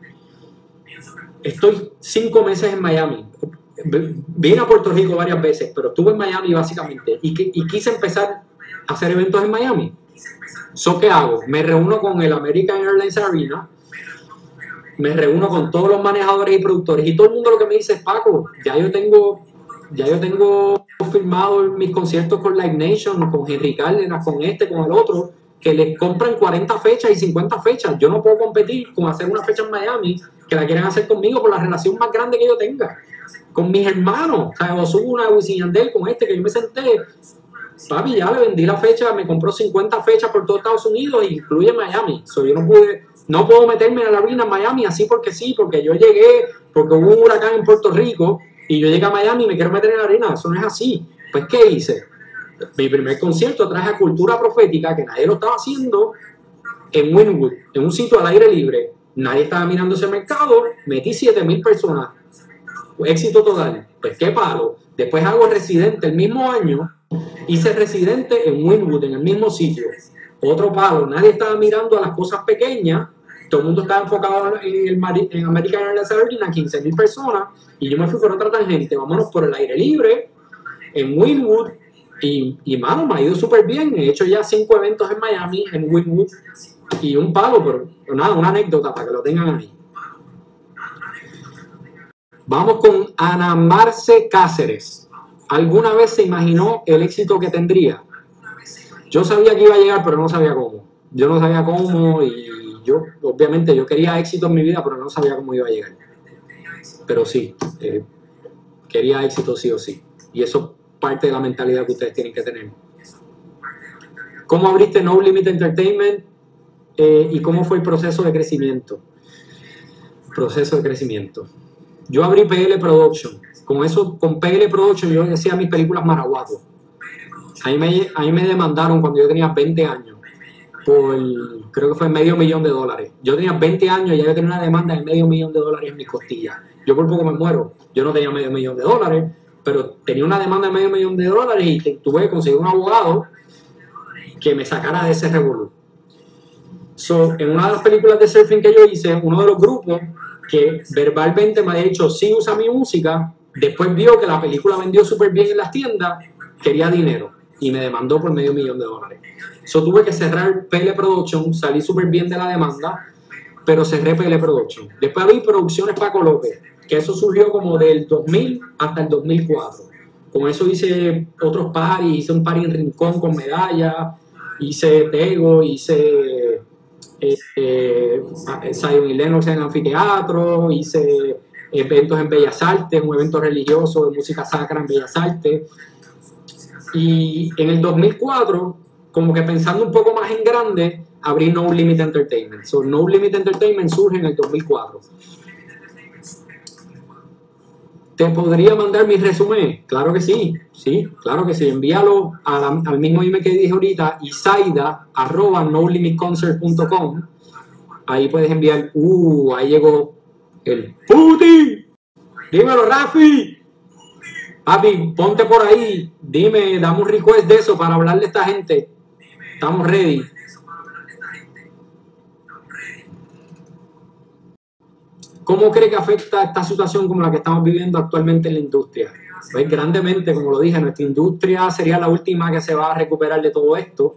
Estoy 5 meses en Miami. Vine a Puerto Rico varias veces, pero estuve en Miami básicamente. Y quise empezar a hacer eventos en Miami. ¿Qué hago? Me reúno con el American Airlines Arena, me reúno con todos los manejadores y productores y todo el mundo lo que me dice es Paco, ya yo tengo firmado mis conciertos con Live Nation, con Henry Cárdenas, con con el otro, que les compran 40 fechas y 50 fechas. Yo no puedo competir con hacer una fecha en Miami que la quieren hacer conmigo por la relación más grande que yo tenga. Con mis hermanos, o sea, o subo una Wisin y Yandel con que yo me senté. Papi, ya le vendí la fecha, me compró 50 fechas por todo Estados Unidos, incluye Miami. Yo no puedo meterme en la arena en Miami así porque sí, porque yo llegué, porque hubo un huracán en Puerto Rico y yo llegué a Miami y me quiero meter en la arena. Eso no es así. Pues, ¿qué hice? Mi primer concierto traje a Cultura Profética, que nadie lo estaba haciendo, en Wynwood, en un sitio al aire libre. Nadie estaba mirando ese mercado, metí 7,000 personas. Éxito total. Pues, ¿qué palo? Después hago Residente el mismo año. Hice Residente en Wynwood, en el mismo sitio. Otro palo, nadie estaba mirando a las cosas pequeñas, todo el mundo estaba enfocado en American Airlines Arena, 15,000 personas, y yo me fui por otra tangente, vámonos por el aire libre, en Wynwood, y mano, me ha ido súper bien. He hecho ya 5 eventos en Miami, en Wynwood, y un palo, pero nada, una anécdota para que lo tengan ahí. Vamos con Ana Marce Cáceres. ¿Alguna vez se imaginó el éxito que tendría? Yo sabía que iba a llegar, pero no sabía cómo. Yo no sabía cómo y obviamente, yo quería éxito en mi vida, pero no sabía cómo iba a llegar. Pero sí, quería éxito sí o sí. Y eso es parte de la mentalidad que ustedes tienen que tener. ¿Cómo abriste No Limit Entertainment y cómo fue el proceso de crecimiento? Yo abrí PL Production. Con PL Production yo hacía mis películas Maraguato. A mí me demandaron cuando yo tenía 20 años por, creo que fue $500,000. Yo tenía 20 años y ya yo tenía una demanda de $500,000 en mis costillas. Yo por poco me muero. Yo no tenía $500,000, pero tenía una demanda de $500,000 y tuve que conseguir un abogado que me sacara de ese revolú. En una de las películas de surfing que yo hice, uno de los grupos que verbalmente me ha dicho sí usa mi música, después vio que la película vendió súper bien en las tiendas, quería dinero y me demandó por $500,000. Tuve que cerrar PL Production, salí súper bien de la demanda, pero cerré PL Production. Después abrí Producciones Paco López, que eso surgió como del 2000 hasta el 2004. Con eso hice otros paris, hice un party en Rincón con medalla, hice Tego, hice Zion y Lennox en el anfiteatro, hice eventos en Bellas Artes, un evento religioso de música sacra en Bellas Artes. Y en el 2004, como que pensando un poco más en grande, abrí No Limit Entertainment. No Limit Entertainment surge en el 2004. ¿Te podría mandar mi resumen? Claro que sí, claro que sí. Envíalo al mismo email que dije ahorita, isaida@nolimitconcert.com. Ahí puedes enviar, ahí llegó el Puti. Dímelo, Rafi. Papi, ponte por ahí, dime, dame un request de eso para hablarle a esta gente. Estamos ready. ¿cómo cree que afecta esta situación como la que estamos viviendo actualmente en la industria? Pues grandemente, como lo dije, nuestra industria sería la última que se va a recuperar de todo esto.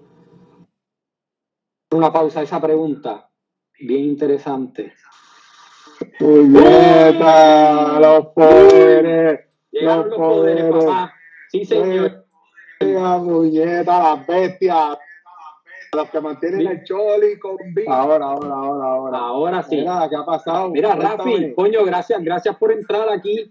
Una pausa a esa pregunta, bien interesante. ¡Puñeta! ¡Los poderes! Llegaron los poderes, papá. Sí, señor. ¡Puñeta! ¡Las bestias! Los que mantienen el choli con vida. Ahora sí. Mira, ¿qué ha pasado? Mira, Rafi, coño, gracias por entrar aquí.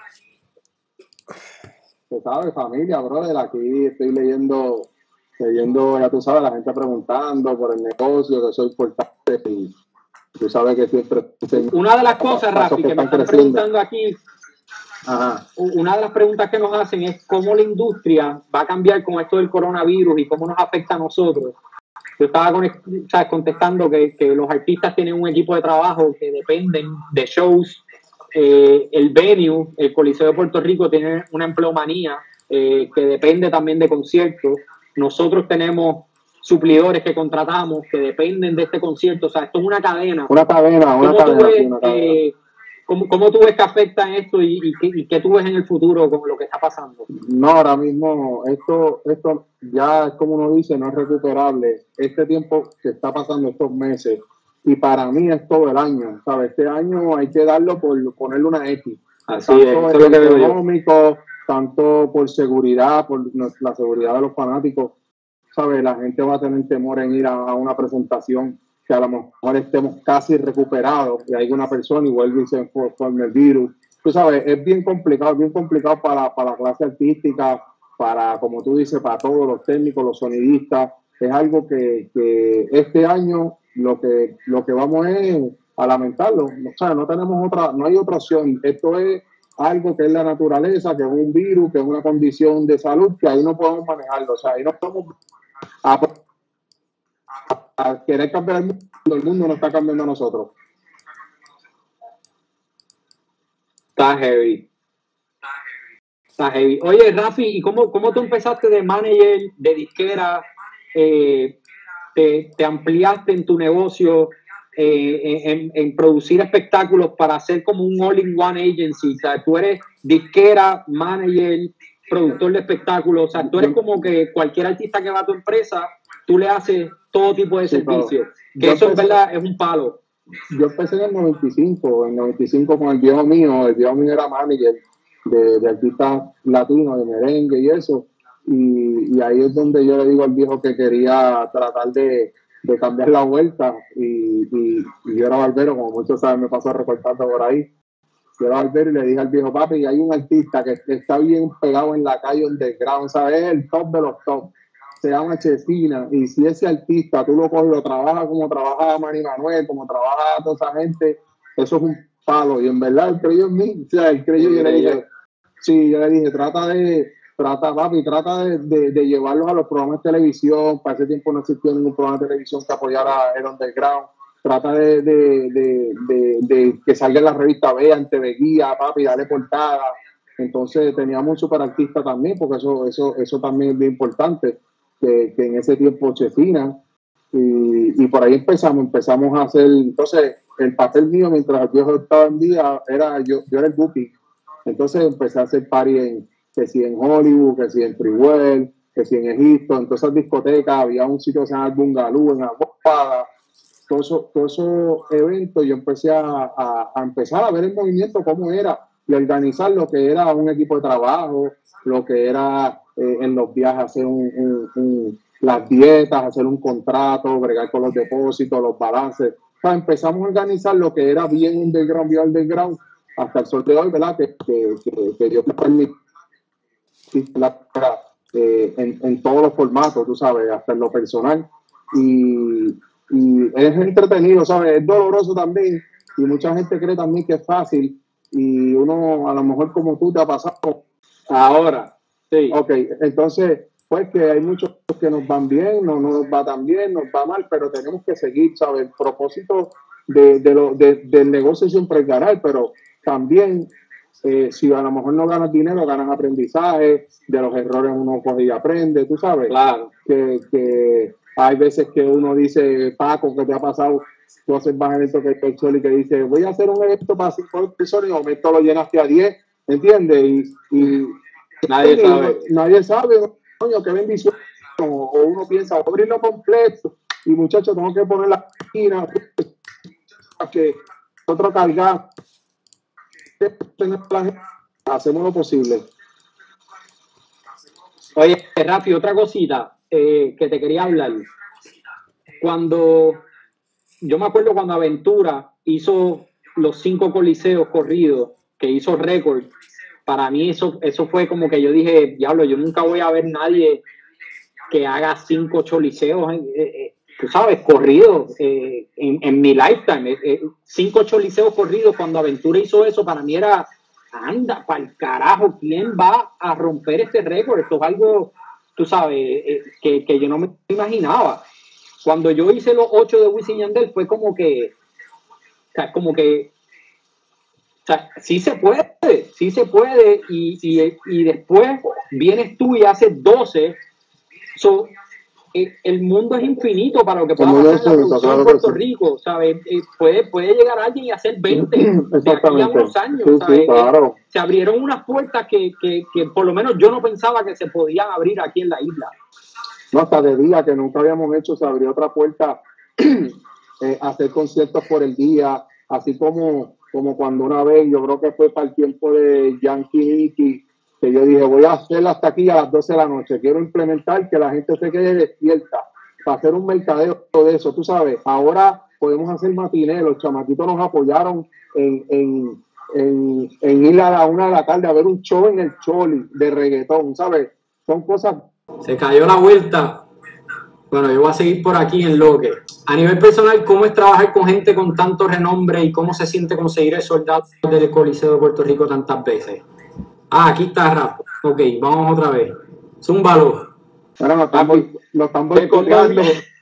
Tú sabes, familia, brother, aquí estoy leyendo, ya tú sabes, la gente preguntando por el negocio, que soy importante, y tú sabes que siempre... Una de las cosas, Rafi, que me están preguntando aquí, una de las preguntas que nos hacen es cómo la industria va a cambiar con esto del coronavirus y cómo nos afecta a nosotros. Yo estaba contestando que los artistas tienen un equipo de trabajo que dependen de shows. El venue, el Coliseo de Puerto Rico, tiene una empleomanía que depende también de conciertos. Nosotros tenemos suplidores que contratamos que dependen de este concierto. O sea, esto es una cadena. Una cadena. ¿Cómo tú ves que afecta esto y qué tú ves en el futuro con lo que está pasando? No, ahora mismo esto ya es como uno dice, no es recuperable. Este tiempo que está pasando, estos meses, y para mí es todo el año, ¿sabes? Este año hay que darlo por ponerle una X. Así es, eso es lo que veo yo. Económico, tanto por seguridad, por la seguridad de los fanáticos, ¿sabes? La gente va a tener temor en ir a una presentación que a lo mejor estemos casi recuperados y hay una persona y vuelve y se forma el virus. Tú sabes, es bien complicado para la clase artística, para, como tú dices, para todos los técnicos, los sonidistas. Es algo que este año lo que vamos es a lamentarlo. O sea, no hay otra opción. Esto es algo que es la naturaleza, que es un virus, que es una condición de salud, que ahí no podemos manejarlo. O sea, ahí no podemos a querer cambiar el mundo no está cambiando a nosotros. Está heavy. Oye, Rafi, ¿y cómo tú empezaste de manager, de disquera? Te ampliaste en tu negocio en producir espectáculos para hacer como un all-in-one agency. O sea, tú eres disquera, manager, productor de espectáculos. O sea, tú eres como que cualquier artista que va a tu empresa, tú le haces todo tipo de servicios. Que eso en verdad es un palo. Yo empecé en el 95 con el viejo mío era manager de artistas latinos, de merengue y eso, y ahí es donde yo le digo al viejo que quería tratar de cambiar la vuelta, y yo era barbero, como muchos saben, me paso recortando por ahí. Yo era barbero y le dije al viejo, papi, hay un artista que está bien pegado en la calle underground, ¿sabes? Es el top de los top. Se llama Chesina, y si ese artista tú lo coges, lo trabajas como trabajaba Manny Manuel, como trabaja toda esa gente, eso es un palo. Y en verdad el creyó en mí, o sea, el creyó, yo le dije, trata de llevarlos a los programas de televisión. Para ese tiempo no existía ningún programa de televisión que apoyara el underground. Trata de que salga en la revista Vea, en TV Guía, papi, dale portada. Entonces teníamos un super artista también, porque eso también es bien importante. Que en ese tiempo Chesina, y por ahí empezamos a hacer. Entonces el papel mío mientras el viejo estaba en día era yo era el booking. Entonces empecé a hacer party que si en Hollywood, que si en Freewell, que si en Egipto, en todas esas discotecas. Había un sitio que se llama el Bungalú, en Aguapada. Todos esos eventos yo empecé a empezar a ver el movimiento, cómo era, y organizar lo que era un equipo de trabajo, lo que era en los viajes hacer las dietas, hacer un contrato, bregar con los depósitos, los balances. O sea, empezamos a organizar lo que era bien underground, hasta el sol de hoy, ¿verdad? Que Dios me permitió en todos los formatos, tú sabes, hasta en lo personal. Y es entretenido, ¿sabes? Es doloroso también, y mucha gente cree también que es fácil, y uno, a lo mejor como tú te ha pasado ahora. Sí. Ok, entonces, pues que hay muchos que nos van bien, no nos va tan bien, nos va mal, pero tenemos que seguir, ¿sabes? El propósito del negocio siempre es ganar, pero también, si a lo mejor no ganas dinero, ganas aprendizaje, de los errores uno coge y aprende, tú sabes. Claro. Que Hay veces que uno dice, Paco, ¿qué te ha pasado? Tú haces más eventos que el Choli, que dice, voy a hacer un evento para 5 personas y de momento lo llenaste a 10, ¿entiendes? Y nadie sabe, coño, qué bendición. O uno piensa, voy a abrirlo completo y muchachos, tengo que poner la esquina para que nosotros cargamos. Hacemos lo posible. Oye, Rafi, otra cosita que te quería hablar. Yo me acuerdo cuando Aventura hizo los 5 coliseos corridos, que hizo récord, para mí eso fue como que yo dije, diablo, yo nunca voy a ver nadie que haga 5 choliseos, tú sabes, corridos en mi lifetime. 5 choliseos corridos, cuando Aventura hizo eso, para mí era, anda, para el carajo, ¿quién va a romper este récord? Esto es algo, tú sabes, que yo no me imaginaba. Cuando yo hice los 8 de Wisin y Yandel fue como que, o sea, sí se puede, y después vienes tú y haces 12. So, el mundo es infinito para lo que pueda pasar en la producción en Puerto Rico, ¿sabes? Puede llegar alguien y hacer 20 de aquí a unos años, ¿sabes? Sí, claro. Se abrieron unas puertas que por lo menos yo no pensaba que se podían abrir aquí en la isla. No, hasta de día que nunca habíamos hecho, se abrió otra puerta, hacer conciertos por el día, así como cuando una vez, yo creo que fue para el tiempo de Yankee Nicky, que yo dije, voy a hacerlo hasta aquí a las 12 de la noche, quiero implementar que la gente se quede despierta, para hacer un mercadeo de eso, tú sabes. Ahora podemos hacer matinés, los chamaquitos nos apoyaron en ir a la 1 de la tarde a ver un show en el Choli de reggaetón, ¿sabes? Son cosas. Se cayó la vuelta. Bueno, yo voy a seguir por aquí en lo que. A nivel personal, ¿cómo es trabajar con gente con tanto renombre y cómo se siente conseguir el soldado del Coliseo de Puerto Rico tantas veces? Ah, aquí está Rafa. Ok, vamos otra vez. Zúmbalo. Ahora nos están boicoteando.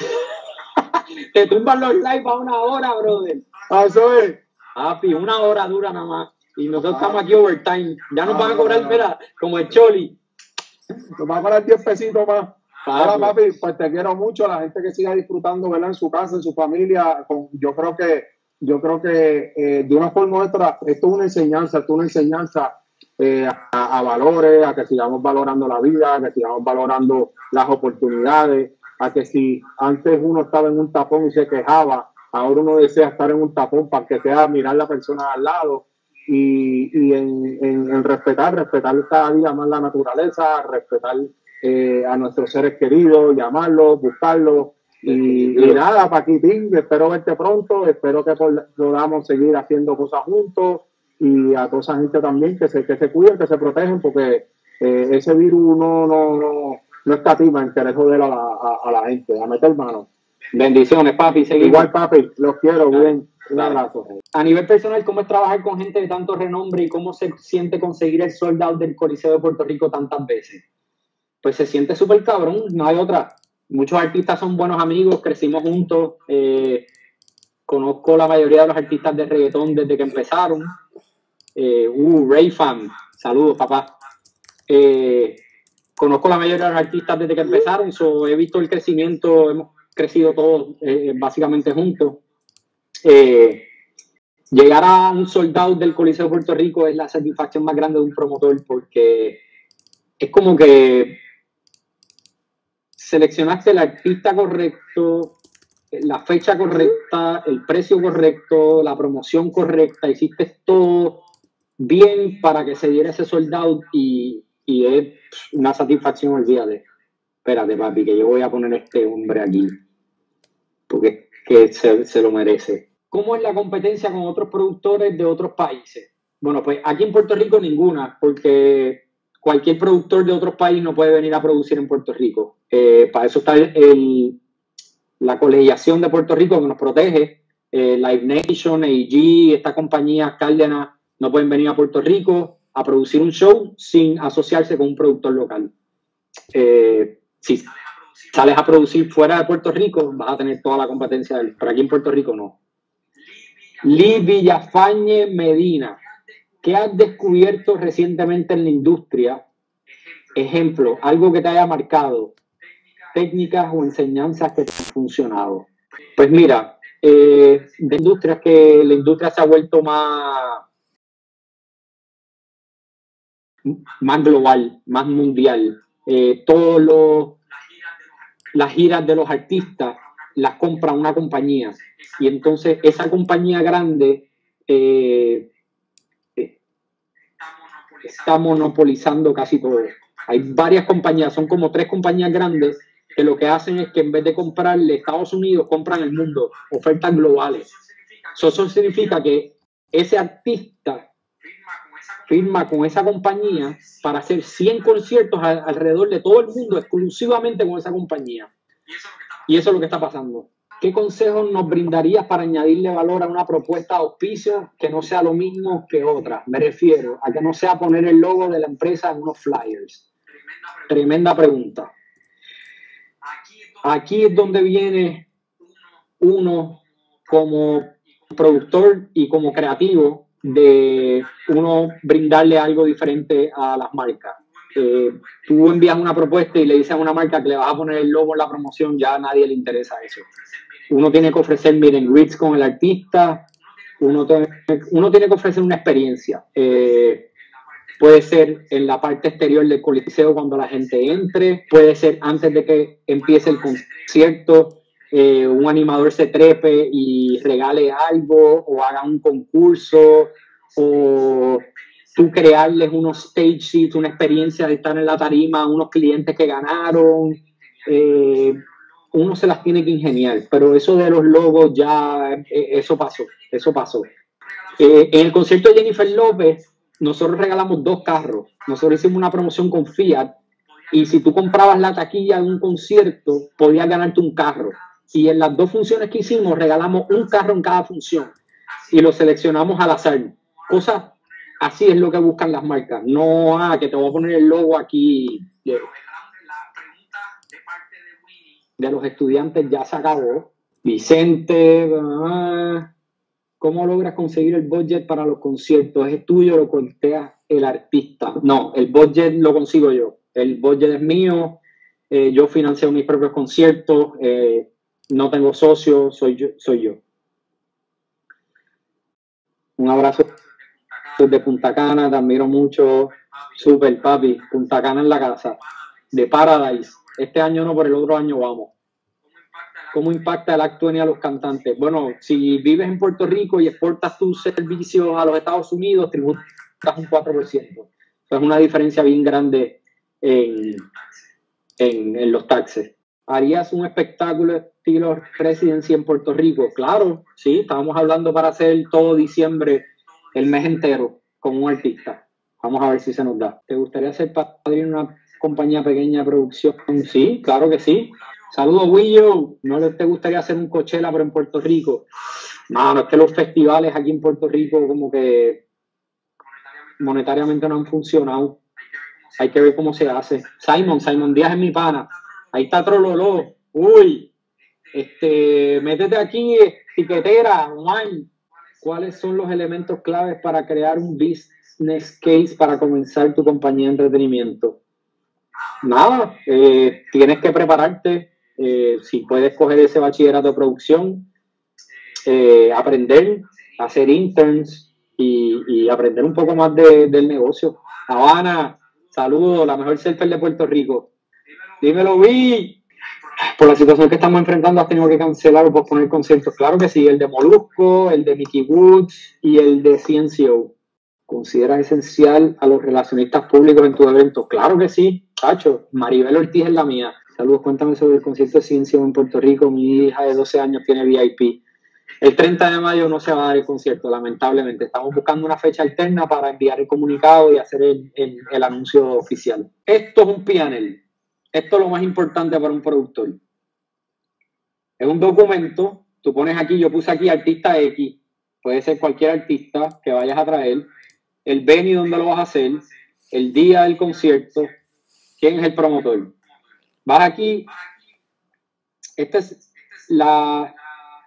Te tumban los live a 1 hora, brother. Eso es. Papi, 1 hora dura nada más. Y nosotros estamos aquí overtime. Ya nos van a cobrar, mira, como el Choli. Nos va a pagar 10 pesitos más. Ahora, papi, pues te quiero mucho. La gente que siga disfrutando, ¿verdad? En su casa, en su familia. Yo creo que de una forma u otra, esto es una enseñanza, a valores, a que sigamos valorando la vida, a que sigamos valorando las oportunidades, a que si antes uno estaba en un tapón y se quejaba, ahora uno desea estar en un tapón para que sea mirar la persona al lado. Y en respetar cada día más la naturaleza, respetar a nuestros seres queridos, llamarlos, buscarlos, y nada, Paquitín, espero verte pronto, espero que podamos seguir haciendo cosas juntos, y a toda esa gente también que se cuiden, que se protegen, porque ese virus no escatima en querer joder a la gente, a meter mano. Bendiciones, papi. Seguimos. Igual, papi, los quiero, bien. Un abrazo. A nivel personal, ¿cómo es trabajar con gente de tanto renombre y cómo se siente conseguir el sold out del Coliseo de Puerto Rico tantas veces? Pues se siente súper cabrón, no hay otra. Muchos artistas son buenos amigos, crecimos juntos. Conozco la mayoría de los artistas de reggaetón desde que empezaron. Ray Fan, saludos, papá. Conozco la mayoría de los artistas desde que empezaron, he visto el crecimiento, hemos crecido todos básicamente juntos. Llegar a un sold out del Coliseo de Puerto Rico es la satisfacción más grande de un promotor, porque es como que seleccionaste el artista correcto, la fecha correcta, el precio correcto, la promoción correcta, hiciste todo bien para que se diera ese sold out, y es una satisfacción, olvídate. Espérate, papi, que yo voy a poner a este hombre aquí, porque que se lo merece. ¿Cómo es la competencia con otros productores de otros países? Bueno, pues aquí en Puerto Rico ninguna, porque cualquier productor de otros países no puede venir a producir en Puerto Rico. Para eso está la colegiación de Puerto Rico, que nos protege. Live Nation, AEG, esta compañía Cárdenas no pueden venir a Puerto Rico a producir un show sin asociarse con un productor local. Si sales a producir fuera de Puerto Rico, vas a tener toda la competencia, pero aquí en Puerto Rico no. Lee Villafañe Medina, ¿qué has descubierto recientemente en la industria? Ejemplo, algo que te haya marcado. técnicas o enseñanzas que te han funcionado. Pues mira, de industrias que la industria se ha vuelto más global, más mundial. Las giras de los artistas las compra una compañía y entonces esa compañía grande está monopolizando casi todo. Hay varias compañías, son como 3 compañías grandes que lo que hacen es que en vez de comprarle Estados Unidos, compran el mundo, ofertas globales. Eso significa que ese artista firma con esa compañía para hacer 100 conciertos alrededor de todo el mundo, exclusivamente con esa compañía. Y eso es lo que está pasando. ¿Qué consejos nos brindarías para añadirle valor a una propuesta de auspicio que no sea lo mismo que otra? Me refiero a que no sea poner el logo de la empresa en unos flyers. Tremenda pregunta. Aquí es donde viene uno como productor y como creativo de uno brindarle algo diferente a las marcas. Tú envías una propuesta y le dices a una marca que le vas a poner el logo en la promoción, ya a nadie le interesa eso. Uno tiene que ofrecer meet and greets con el artista, uno tiene que ofrecer una experiencia. Puede ser en la parte exterior del coliseo cuando la gente entre, puede ser antes de que empiece el concierto, un animador se trepe y regale algo o haga un concurso, o tú crearles unos stage sheets, una experiencia de estar en la tarima a unos clientes que ganaron. Uno se las tiene que ingeniar, pero eso de los logos ya, eso pasó. En el concierto de Jennifer López, nosotros regalamos 2 carros. Nosotros hicimos una promoción con Fiat y si tú comprabas la taquilla de un concierto, podías ganarte un carro. Y en las 2 funciones que hicimos, regalamos un carro en cada función y lo seleccionamos al azar. Cosas así es lo que buscan las marcas. No, que te voy a poner el logo aquí. De los estudiantes ya se acabó. Vicente, ¿cómo logras conseguir el budget para los conciertos? ¿Es tuyo o lo contea el artista? No, el budget lo consigo yo. El budget es mío. Yo financio mis propios conciertos. No tengo socios, soy yo. Un abrazo desde Punta Cana, te admiro mucho. Super, papi. Punta Cana en la casa. De Paradise. Este año no, pero el otro año vamos. ¿Cómo impacta el Act20 a los cantantes? Bueno, si vives en Puerto Rico y exportas tus servicios a los Estados Unidos, tributas un 4%. Eso es una diferencia bien grande en los taxes. ¿Harías un espectáculo estilo Residency en Puerto Rico? Claro, sí, estábamos hablando para hacer todo diciembre, el mes entero, con un artista. Vamos a ver si se nos da. ¿Te gustaría ser padrino de una compañía pequeña de producción? Sí, claro que sí. Saludos, Willo. ¿No te gustaría hacer un Coachella pero en Puerto Rico? No, es que los festivales aquí en Puerto Rico como que monetariamente no han funcionado. Hay que ver cómo se hace. Simon Díaz es mi pana. Ahí está Trololó. Uy, métete aquí, tiquetera, online. ¿Cuáles son los elementos claves para crear un business case para comenzar tu compañía de entretenimiento? Nada, tienes que prepararte. Si puedes coger ese bachillerato de producción, aprender, hacer interns y aprender un poco más del negocio. Habana, saludos, la mejor surfer de Puerto Rico. Dímelo, Vi. Por la situación que estamos enfrentando, ¿has tenido que cancelar o posponer conciertos? Claro que sí, el de Molusco, el de Mickey Woods y el de CNCO. ¿Consideras esencial a los relacionistas públicos en tus eventos? Claro que sí, Cacho. Maribel Ortiz es la mía. Saludos, cuéntame sobre el concierto de CNCO en Puerto Rico. Mi hija de 12 años tiene VIP. El 30 de mayo no se va a dar el concierto, lamentablemente. Estamos buscando una fecha alterna para enviar el comunicado y hacer el anuncio oficial. Esto es un P&L. Esto es lo más importante para un productor. Es un documento, tú pones aquí, yo puse aquí artista X, puede ser cualquier artista que vayas a traer, el venue donde lo vas a hacer, el día del concierto, quién es el promotor. Vas aquí, esta es la...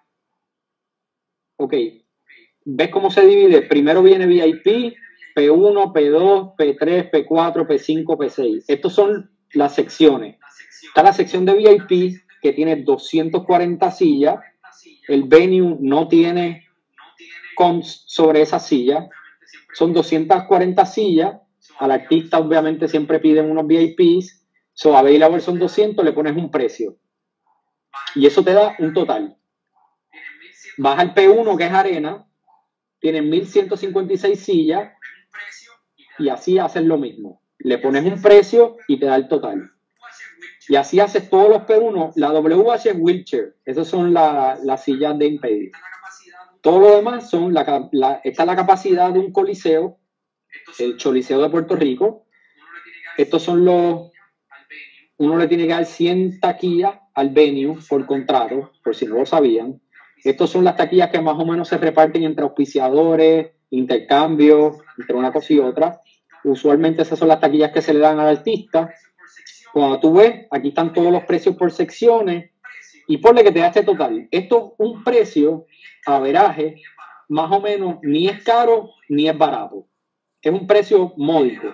Ok, ¿ves cómo se divide? Primero viene VIP, P1, P2, P3, P4, P5, P6. Estos son las secciones. Está la sección de VIP que tiene 240 sillas. El venue no tiene comps sobre esa silla. Son 240 sillas. Al artista obviamente siempre piden unos VIPs. So available son 200, le pones un precio. Y eso te da un total. Vas al P1 que es arena. Tienen 1156 sillas. Y así haces lo mismo. Le pones un precio y te da el total. Y así haces todos los P1. La WH es wheelchair. Esas son las sillas de impedir. Todo lo demás son esta es la capacidad de un coliseo, el Choliseo de Puerto Rico. Estos son uno le tiene que dar 100 taquillas al venue por contrato, por si no lo sabían. Estos son las taquillas que más o menos se reparten entre auspiciadores, intercambios, entre una cosa y otra. Usualmente esas son las taquillas que se le dan al artista. Cuando tú ves, aquí están todos los precios por secciones y ponle que te da este total. Esto es un precio, averaje, más o menos, ni es caro ni es barato. Es un precio módico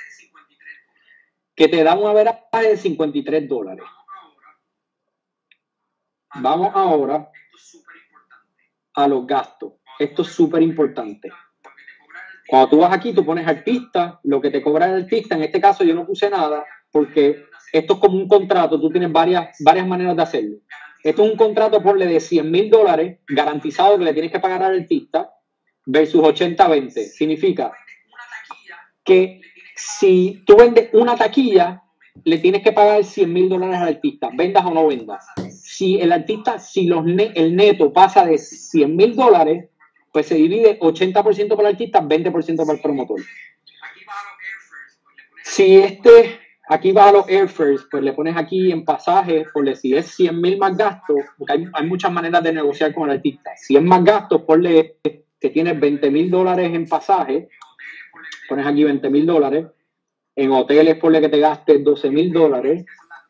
que te da un averaje de $53. Vamos ahora a los gastos. Esto es súper importante. Cuando tú vas aquí, tú pones artista, lo que te cobra el artista. En este caso yo no puse nada porque esto es como un contrato. Tú tienes varias maneras de hacerlo. Esto es un contrato, ponle de $100,000 garantizado que le tienes que pagar al artista versus 80-20. Significa que si tú vendes una taquilla, le tienes que pagar $100,000 al artista, vendas o no vendas. Si el artista, el neto pasa de $100,000, pues se divide 80% para el artista, 20% para el promotor. Si aquí va a los airfares, pues le pones aquí en pasaje, ponle si es 100,000 más gastos, porque hay muchas maneras de negociar con el artista. Si es más gastos, ponle que tienes $20,000 en pasaje, pones aquí $20,000. En hoteles, ponle que te gastes $12,000.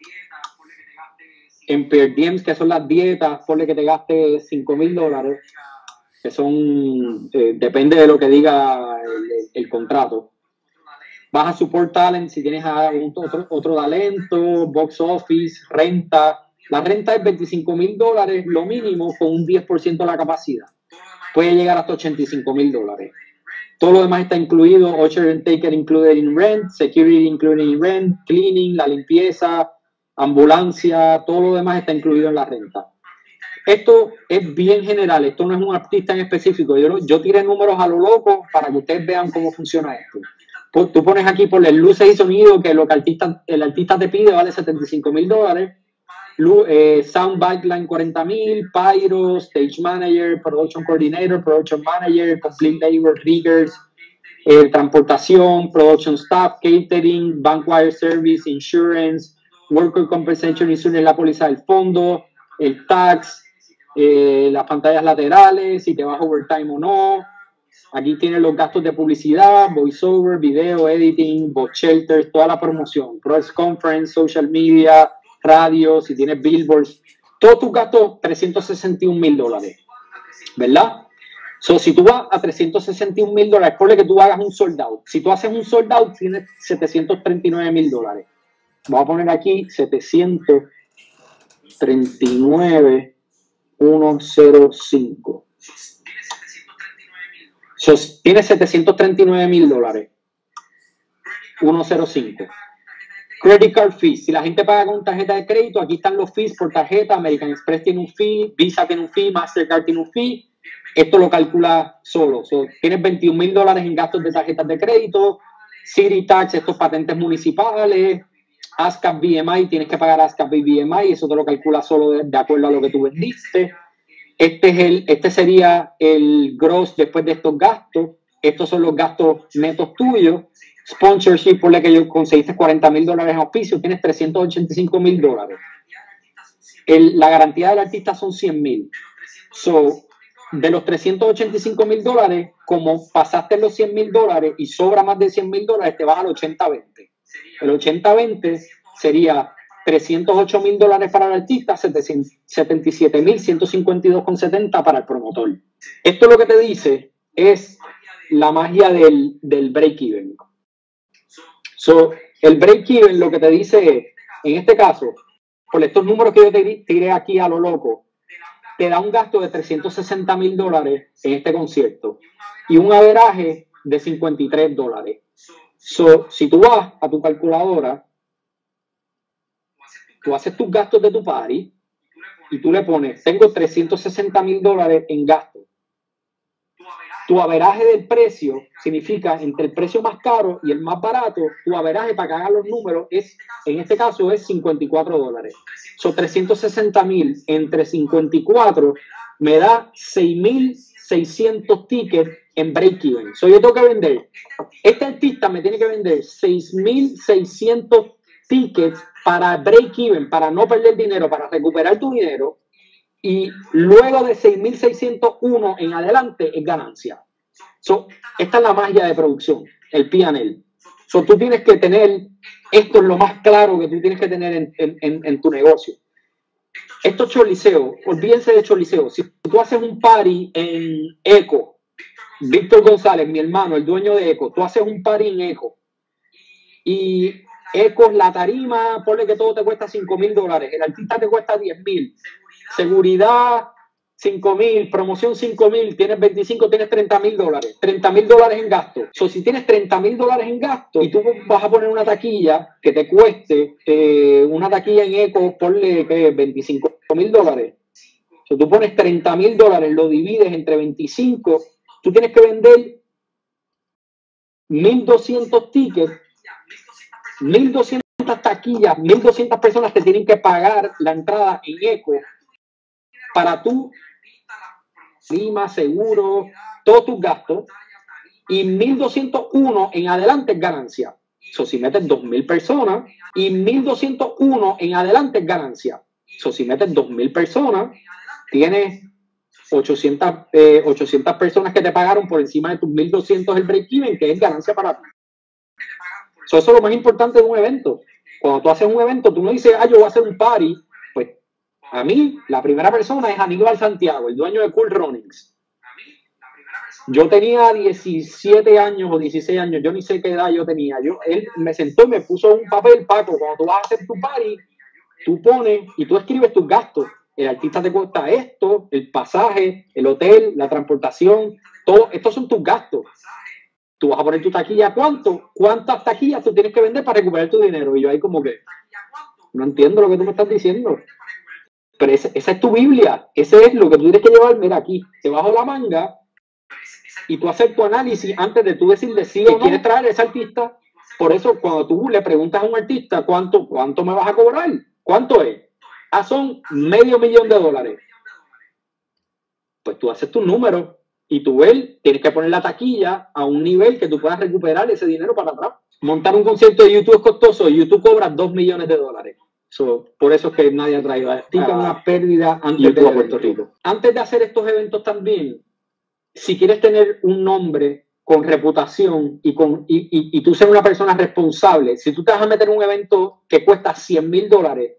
En per diems, que son las dietas, ponle que te gastes $5,000, que son, depende de lo que diga el contrato. Vas a support talent si tienes otro talento, box office, renta. La renta es $25,000, lo mínimo, con un 10% de la capacidad. Puede llegar hasta $85,000. Todo lo demás está incluido, usher and taker included in rent, security included in rent, cleaning, la limpieza, ambulancia, todo lo demás está incluido en la renta. Esto es bien general, esto no es un artista en específico. Yo tiré números a lo loco para que ustedes vean cómo funciona esto. Tú pones aquí por las luces y sonido, que lo que el artista te pide vale $75,000. Sound backline $40,000, pyro, stage manager, production coordinator, production manager, complete labor, riggers, transportación, production staff, catering, bank wire service, insurance, worker compensation insurance, la póliza del fondo, el tax, las pantallas laterales, si te vas overtime o no. Aquí tienes los gastos de publicidad, voiceover, video, editing, box shelters, toda la promoción, press conference, social media, radio, si tienes billboards, todos tus gastos, $361,000, ¿verdad? Si tú vas a $361,000, ponle que tú hagas un sold out. Si tú haces un sold out, tienes $739,000. Voy a poner aquí 739,105. Tienes $739,000. 105. Credit card fees. Si la gente paga con tarjeta de crédito, aquí están los fees por tarjeta. American Express tiene un fee, Visa tiene un fee, Mastercard tiene un fee. Esto lo calcula solo. Tienes $21,000 en gastos de tarjetas de crédito, City Tax, estos patentes municipales, ASCAP BMI, tienes que pagar ASCAP y BMI, eso te lo calcula solo de acuerdo a lo que tú vendiste. Este sería el gross después de estos gastos. Estos son los gastos netos tuyos. Sponsorship, por la que yo conseguiste $40,000 en auspicio, tienes $385,000. La garantía del artista son $100,000. De los $385,000, como pasaste los $100,000 y sobra más de $100,000, te vas al 80-20. El 80-20 sería $308,000 para el artista, $77,152,70 para el promotor. Esto lo que te dice es la magia del break-even. El break-even lo que te dice, en este caso, por estos números que yo te tiré aquí a lo loco, te da un gasto de $360,000 en este concierto y un averaje de $53. Si tú vas a tu calculadora, tú haces tus gastos de tu party y tú le pones, tengo $360,000 en gasto. Tu averaje del precio significa entre el precio más caro y el más barato, tu averaje para que hagan los números es, en este caso, es $54. Son 360,000 entre 54 me da 6,600 tickets en break-even. Yo tengo que vender, este artista me tiene que vender 6,600 tickets para break-even, para no perder dinero, para recuperar tu dinero. Y luego de 6,601 en adelante es ganancia. Esta es la magia de producción, el P&L. Tú tienes que tener, esto es lo más claro que tú tienes que tener en tu negocio. Estos choliseos, olvídense de choliseos. Si tú haces un party en Eco, Víctor González, mi hermano, el dueño de Eco, tú haces un party en Eco y Eco, la tarima, ponle que todo te cuesta $5,000, el artista te cuesta $10,000. Seguridad, $5,000, promoción $5,000, tienes 25, tienes $30,000. $30,000 en gasto. Si tienes $30,000 en gasto y tú vas a poner una taquilla que te cueste, una taquilla en Eco, ponle que $25,000. Tú pones $30,000, lo divides entre 25, tú tienes que vender 1,200 tickets, 1,200 taquillas, 1,200 personas te tienen que pagar la entrada en Eco para tú, prima, seguro, todos tus gastos, y 1,201 en adelante es ganancia. Si metes 2,000 personas, y 1,201 en adelante es ganancia. Si metes 2,000 personas, tienes 800 personas que te pagaron por encima de tus 1,200 el break-even, que es ganancia para ti. Eso es lo más importante de un evento. Cuando tú haces un evento, tú no dices, yo voy a hacer un party. Pues a mí, la primera persona es Aníbal Santiago, el dueño de Cool Runnings. Yo tenía 17 años o 16 años, yo ni sé qué edad yo tenía. Él me sentó y me puso un papel, Paco, cuando tú vas a hacer tu party, tú pones y tú escribes tus gastos. El artista te cuesta esto, el pasaje, el hotel, la transportación, todo. Estos son tus gastos. Tú vas a poner tu taquilla, ¿cuántas taquillas tú tienes que vender para recuperar tu dinero? Y yo ahí como que, no entiendo lo que tú me estás diciendo. Pero esa es tu Biblia, ese es lo que tú tienes que llevar, mira aquí, debajo de la manga, y tú hacer tu análisis antes de tú decirle sí o no quieres traer a ese artista. Por eso cuando tú le preguntas a un artista cuánto me vas a cobrar, ¿cuánto es? Son $500,000. Pues tú haces tu número y tú tienes que poner la taquilla a un nivel que tú puedas recuperar ese dinero para atrás. Montar un concierto de YouTube es costoso y YouTube cobra $2 millones. Por eso es que nadie ha traído una pérdida antes de Puerto Rico. Antes de hacer estos eventos también, si quieres tener un nombre con reputación y tú ser una persona responsable, si tú te vas a meter en un evento que cuesta $100,000,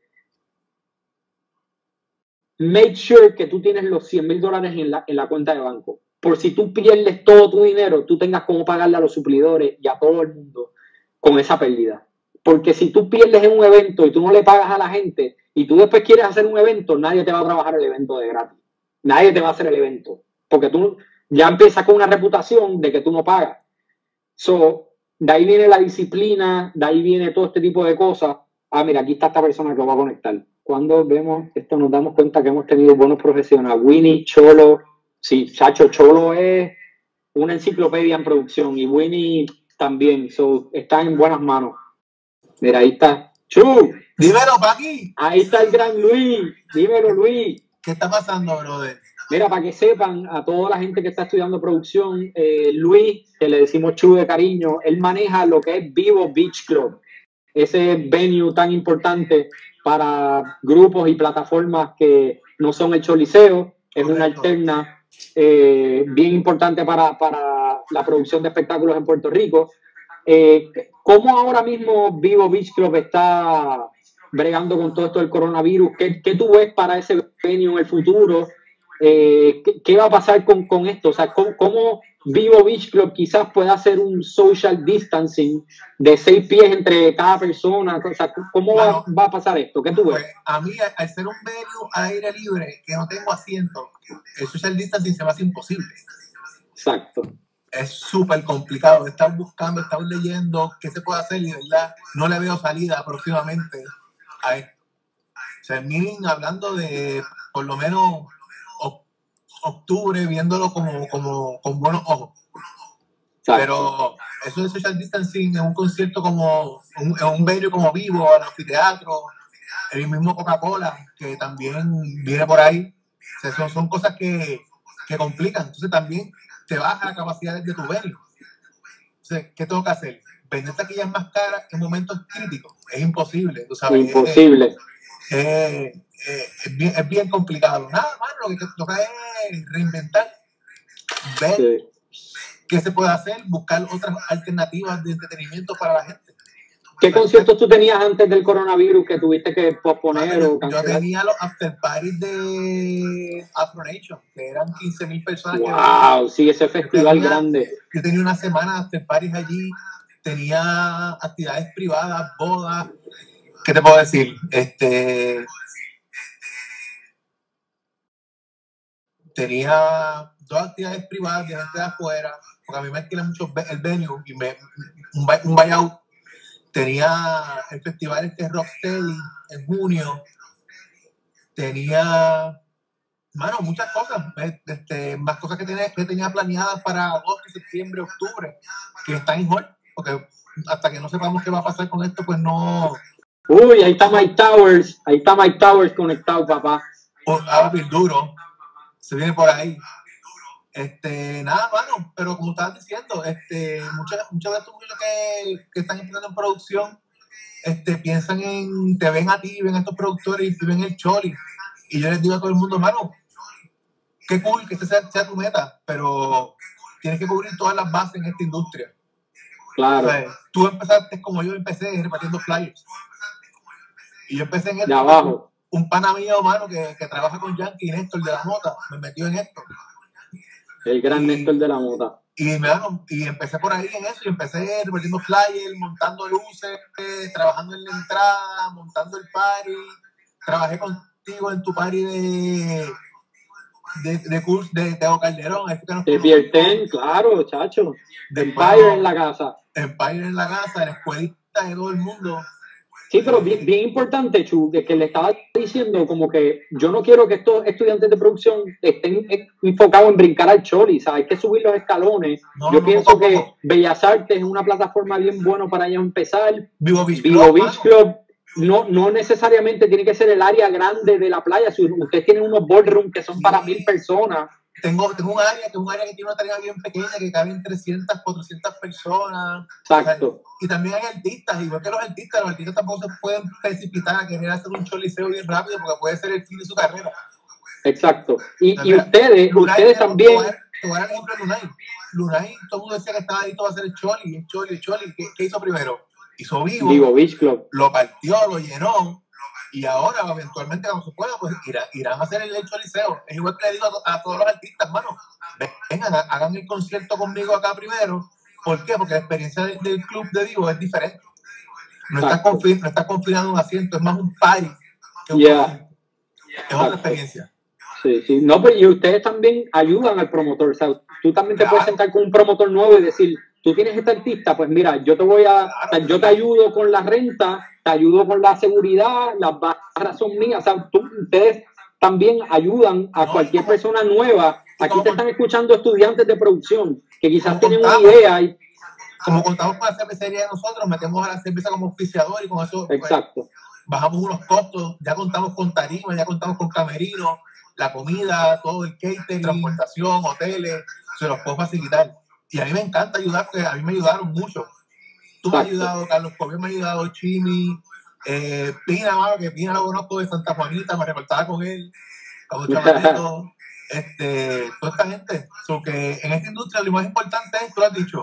make sure que tú tienes los $100,000 en la cuenta de banco. Por si tú pierdes todo tu dinero, tú tengas cómo pagarle a los suplidores y a todo el mundo con esa pérdida. Porque si tú pierdes en un evento y tú no le pagas a la gente y tú después quieres hacer un evento, nadie te va a trabajar el evento de gratis. Nadie te va a hacer el evento. Porque tú ya empiezas con una reputación de que tú no pagas. De ahí viene la disciplina, de ahí viene todo este tipo de cosas. Mira, aquí está esta persona que lo va a conectar. Cuando vemos esto nos damos cuenta que hemos tenido buenos profesionales. Winnie, Cholo, sí, Chacho, Cholo es una enciclopedia en producción y Winnie también, están en buenas manos. Mira, ahí está. ¡Chu! Dímelo, Paqui. Ahí está el gran Luis. Dímelo, Luis. ¿Qué está pasando, brother? Mira, para que sepan, a toda la gente que está estudiando producción, Luis, que le decimos Chu de cariño, él maneja lo que es Vivo Beach Club. Ese venue tan importante para grupos y plataformas que no son el Choliseo. Es una alterna bien importante para la producción de espectáculos en Puerto Rico. ¿Cómo ahora mismo Vivo Beach Club está bregando con todo esto del coronavirus? ¿Qué tú ves para ese venue en el futuro? ¿qué va a pasar con esto? O sea, ¿cómo Vivo Beach Club quizás pueda hacer un social distancing de 6 pies entre cada persona? O sea, ¿cómo va a pasar esto? ¿Qué tú ves? Pues a mí, al ser un venue al aire libre, que no tengo asiento, el social distancing se me hace imposible. Exacto. Es súper complicado. He estado buscando, he estado leyendo qué se puede hacer y de verdad no le veo salida próximamente a esto. O sea, miren, hablando de por lo menos octubre, viéndolo con buenos ojos. Exacto. Pero eso de social distancing en un concierto como en un venue como Vivo, el anfiteatro, el mismo Coca-Cola, que también viene por ahí. O sea, son cosas que complican. Entonces también te baja la capacidad de tu venue. Entonces, ¿qué tengo que hacer? Vender taquillas más caras en momentos críticos. Es imposible, tú sabes. Imposible. Es bien complicado. Nada más, lo que toca es reinventar, ver qué se puede hacer, buscar otras alternativas de entretenimiento para la gente. ¿Qué conciertos tú tenías antes del coronavirus que tuviste que posponer o cancelar? Yo tenía los after parties de Afro Nation, que eran 15,000 personas. ¡Wow! Sí, ese festival grande. Yo tenía una semana de after parties allí, tenía actividades privadas, bodas. ¿Qué te puedo decir? Tenía 2 actividades privadas de gente de afuera, porque a mí me alquila mucho el venue y un buyout. Tenía el festival Rocksteady en junio. Tenía, muchas cosas. Más cosas que tenía planeadas para agosto, septiembre, octubre, que están en hold, porque hasta que no sepamos qué va a pasar con esto, pues no. Uy, ahí está Mike Towers. Ahí está Mike Towers conectado, papá. Bien duro. Se viene por ahí. Nada, mano, pero como estabas diciendo, muchos de estos muchachos que están empezando en producción, piensan te ven a ti, ven a estos productores y ven el choli. Y yo les digo a todo el mundo, mano, qué cool que sea tu meta, pero tienes que cubrir todas las bases en esta industria. Claro. O sea, tú empezaste como yo empecé, repartiendo flyers. Y yo empecé en esto. De abajo. Un pana mío, mano, que trabaja con Yankee, Néstor de la Mota, me metió en esto. El gran Néstor de la Mota. Y empecé por ahí en eso, y empecé repartiendo flyers, montando luces, trabajando en la entrada, montando el party. Trabajé contigo en tu party de Teo Calderón. De Pierten, claro, chacho. Empire en la casa. Empire en la casa, la escuelita de todo el mundo. Sí, pero bien importante, Chu, que le estaba diciendo como que yo no quiero que estos estudiantes de producción estén enfocados en brincar al choli, ¿sabes? Hay que subir los escalones. Yo pienso que Bellas Artes es una plataforma bien buena para ya empezar. Vivo Beach Club no necesariamente tiene que ser el área grande de la playa. Si ustedes tienen unos boardrooms que son para 1,000 personas. Tengo un área que tiene una tarea bien pequeña, que caben 300, 400 personas. Exacto. Y también hay artistas, igual que los artistas tampoco se pueden precipitar a querer hacer un choliseo bien rápido, porque puede ser el fin de su carrera. Exacto. Y ustedes también. Te voy a dar el ejemplo de Lunay. Lunay, todo el mundo decía que estaba listo para hacer el choli. ¿Qué hizo primero? Hizo Vivo Beach Club. Lo partió, lo llenó. Y ahora, eventualmente, cuando se pueda, pues irán a hacer el choliseo. Es igual que le digo a todos los artistas, mano, vengan, hagan el concierto conmigo acá primero. ¿Por qué? Porque la experiencia del club de Vivo es diferente. No estás confinado en un asiento, es más un party que un concierto. Es otra experiencia. Sí. No, pero y ustedes también ayudan al promotor. O sea, tú también te puedes sentar con un promotor nuevo y decir, tú tienes este artista, pues mira, yo te ayudo con la renta, te ayudo con la seguridad, las barras son mías. O sea, ustedes también ayudan a cualquier persona nueva. Aquí te están escuchando estudiantes de producción que quizás tienen una idea. Como contamos con la cervecería de nosotros, metemos a la cerveza como auspiciador y con eso exacto. Pues, bajamos unos costos. Ya contamos con tarima, ya contamos con camerino, la comida, todo el catering, transportación, hoteles, se los puedo facilitar. Y a mí me encanta ayudar, porque a mí me ayudaron mucho. Tú me has ayudado, Carlos Cobian me ha ayudado, Chimi, Pina, que Pina lo conozco de Santa Juanita, me reportaba con él, con un chavalito, toda esta gente. So que en esta industria lo más importante es, tú lo has dicho,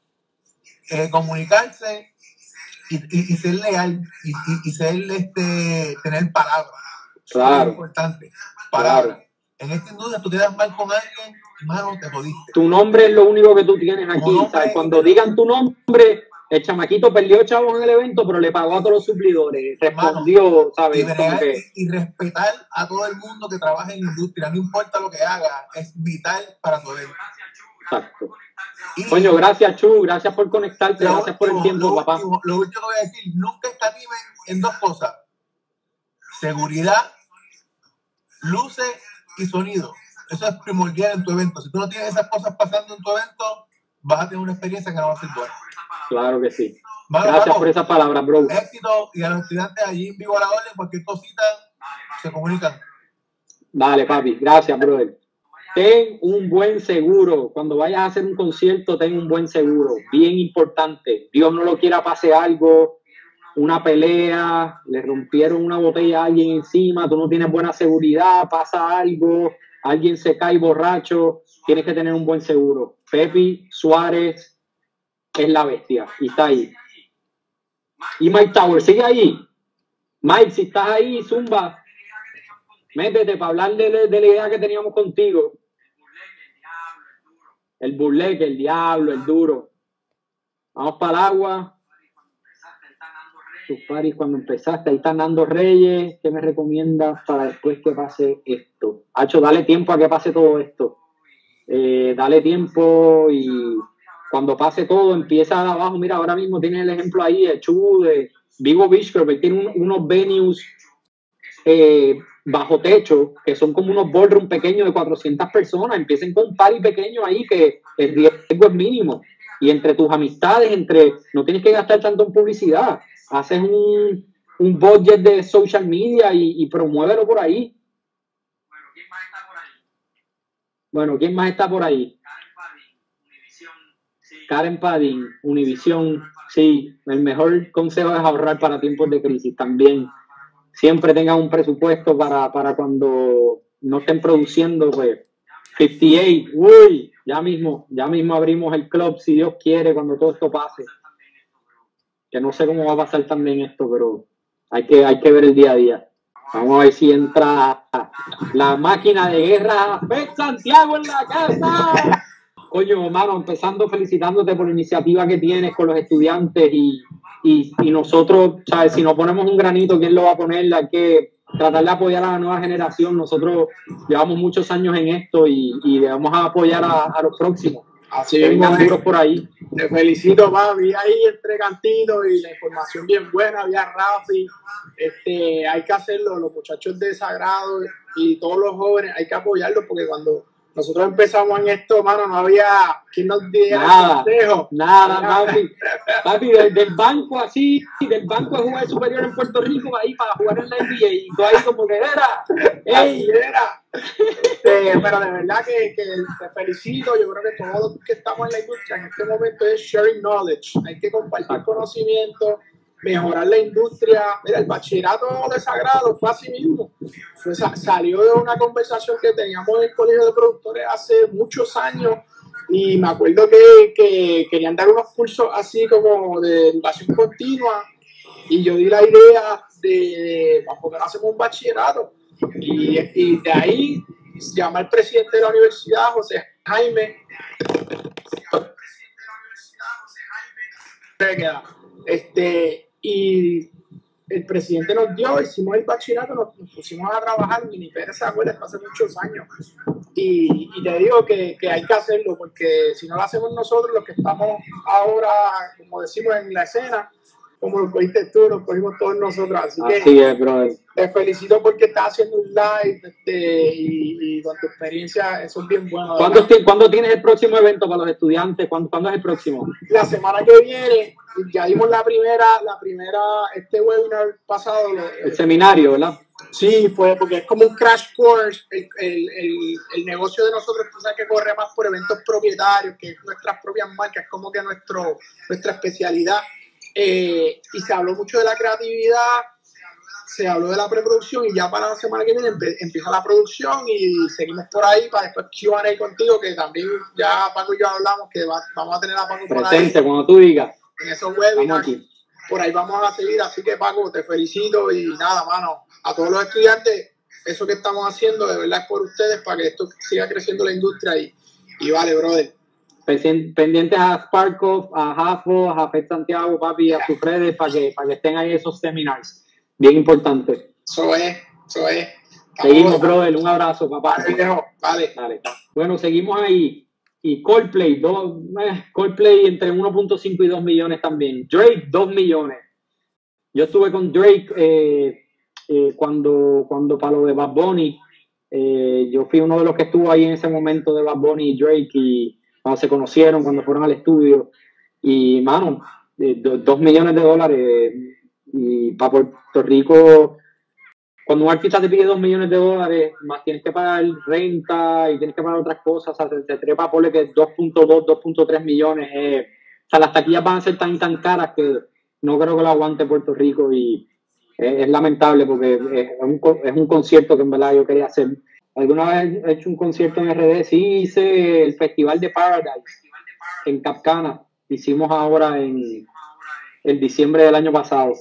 comunicarse y ser leal y ser, tener palabra. Claro. Es importante. Palabra. En esta industria tú quedas mal con alguien, mano, te jodiste. Tu nombre es lo único que tú tienes aquí. ¿Sabes? Cuando digan tu nombre, el chamaquito perdió chavos en el evento, pero le pagó a todos los suplidores. Respondió, ¿sabes? Y respetar a todo el mundo que trabaja en la industria, no importa lo que haga, es vital para tu evento. Exacto. Coño, gracias, Chu, gracias por conectarte, gracias por el tiempo, papá. Lo último que voy a decir, nunca escatimen en dos cosas: seguridad, luces y sonido. Eso es primordial en tu evento. Si tú no tienes esas cosas pasando en tu evento, vas a tener una experiencia que no va a ser buena. Claro que sí. Gracias por esas palabras, bro. Éxito, y a los estudiantes allí en vivo a la orden, cualquier cosita, se comunican. Dale, papi. Gracias, brother. Ten un buen seguro. Cuando vayas a hacer un concierto, ten un buen seguro. Bien importante. Dios no lo quiera, pase algo, una pelea, le rompieron una botella a alguien encima, tú no tienes buena seguridad, pasa algo, alguien se cae borracho, tienes que tener un buen seguro. Pepi Suárez es la bestia y está ahí. Y Mike Tower, sigue ahí. Mike, si estás ahí, zumba. Métete para hablar de la idea que teníamos contigo. El burleque, el diablo, el duro. Vamos para el agua. Tus paris cuando empezaste, ahí están Nando Reyes. ¿Qué me recomiendas para después que pase esto? Hacho, dale tiempo a que pase todo esto. Dale tiempo y cuando pase todo, empieza de abajo. Mira, ahora mismo tienes el ejemplo ahí, el Chu de Vigo Beach Club. Él tiene unos venues bajo techo, que son como unos ballroom pequeños de 400 personas. Empiecen con un party pequeño ahí que el riesgo es mínimo. Y entre tus amistades, no tienes que gastar tanto en publicidad. Haces un budget de social media y promuévelo por ahí. Bueno, ¿quién más está por ahí? Karen Padin, Univision, sí. El mejor consejo es ahorrar para tiempos de crisis también. Siempre tengan un presupuesto para cuando no estén produciendo, pues. 58, uy, ya mismo abrimos el club, si Dios quiere, cuando todo esto pase. Que no sé cómo va a pasar también esto, pero hay que ver el día a día. Vamos a ver si entra la máquina de guerra. ¡Ven, Santiago en la casa! Coño, hermano, empezando felicitándote por la iniciativa que tienes con los estudiantes y nosotros, ¿sabes? Si no ponemos un granito, ¿quién lo va a poner? Hay que tratar de apoyar a la nueva generación. Nosotros llevamos muchos años en esto y debemos apoyar a los próximos. Así que vengan duros por ahí. Te felicito, papi. Ahí entre cantitos y la información bien buena. Había Rafi. Hay que hacerlo. Los muchachos de Sagrado y todos los jóvenes, hay que apoyarlos porque cuando nosotros empezamos en esto, mano, no había quien nos diera consejo. Nada, papi, del banco así, del banco de jugar superior en Puerto Rico, ahí para jugar en la NBA, y tú ahí como que era. Pero de verdad que te felicito. Yo creo que todos los que estamos en la industria en este momento es sharing knowledge. Hay que compartir conocimiento, mejorar la industria. Mira, el bachillerato de Sagrado fue así mismo. Salió de una conversación que teníamos en el colegio de productores hace muchos años y me acuerdo que querían dar unos cursos así como de educación continua y yo di la idea de ¿por qué no hacemos un bachillerato? Y de ahí llamé al presidente de la universidad, José Jaime. Y el presidente nos dio, hicimos el bachillerato, nos pusimos a trabajar. Miniper se acuerda, hace muchos años. Y te digo que hay que hacerlo, porque si no lo hacemos nosotros, los que estamos ahora, como decimos en la escena, como lo cogiste tú, lo cogimos todos nosotros. Así es, brother. Te felicito porque estás haciendo un live y con tu experiencia, eso es bien bueno. ¿Cuándo tienes el próximo evento para los estudiantes? ¿Cuándo es el próximo? La semana que viene, ya dimos la primera webinar pasado. El seminario, ¿verdad? Sí, fue porque es como un crash course. El negocio de nosotros, tú sabes que corre más por eventos propietarios, que es nuestras propias marcas, es como que nuestra especialidad. Y se habló mucho de la creatividad, se habló de la preproducción y ya para la semana que viene empieza la producción y seguimos por ahí para después Q&A contigo, que también ya Paco y yo hablamos que vamos a tener a Paco por ahí. Presente, cuando tú digas. En esos webinars, por ahí vamos a seguir, así que Paco, te felicito y nada, mano, a todos los estudiantes, eso que estamos haciendo de verdad es por ustedes, para que esto siga creciendo la industria y vale, brother. Pendientes a Sparkoff, a Jafo, a Jafet Santiago, papi, a sus redes, para que estén ahí esos seminars. Bien importante. Eso es. Seguimos, brother. Un abrazo, papá. Vale. Bueno, seguimos ahí. Y Coldplay, Coldplay entre 1.5 y 2 millones también. Drake, 2 millones. Yo estuve con Drake cuando para lo de Bad Bunny. Yo fui uno de los que estuvo ahí en ese momento de Bad Bunny y Drake, y cuando se conocieron, cuando fueron al estudio. Y, mano, 2 millones de dólares. Y para Puerto Rico, cuando un artista te pide 2 millones de dólares, más tienes que pagar renta y tienes que pagar otras cosas, o sea, se trepa, ponle que 2.2, 2.3 millones. O sea, las taquillas van a ser tan caras que no creo que lo aguante Puerto Rico, y es lamentable, porque es un concierto que en verdad yo quería hacer. ¿Alguna vez he hecho un concierto en RD? Sí, hice el Festival de Paradise en Capcana. Hicimos ahora en diciembre del año pasado.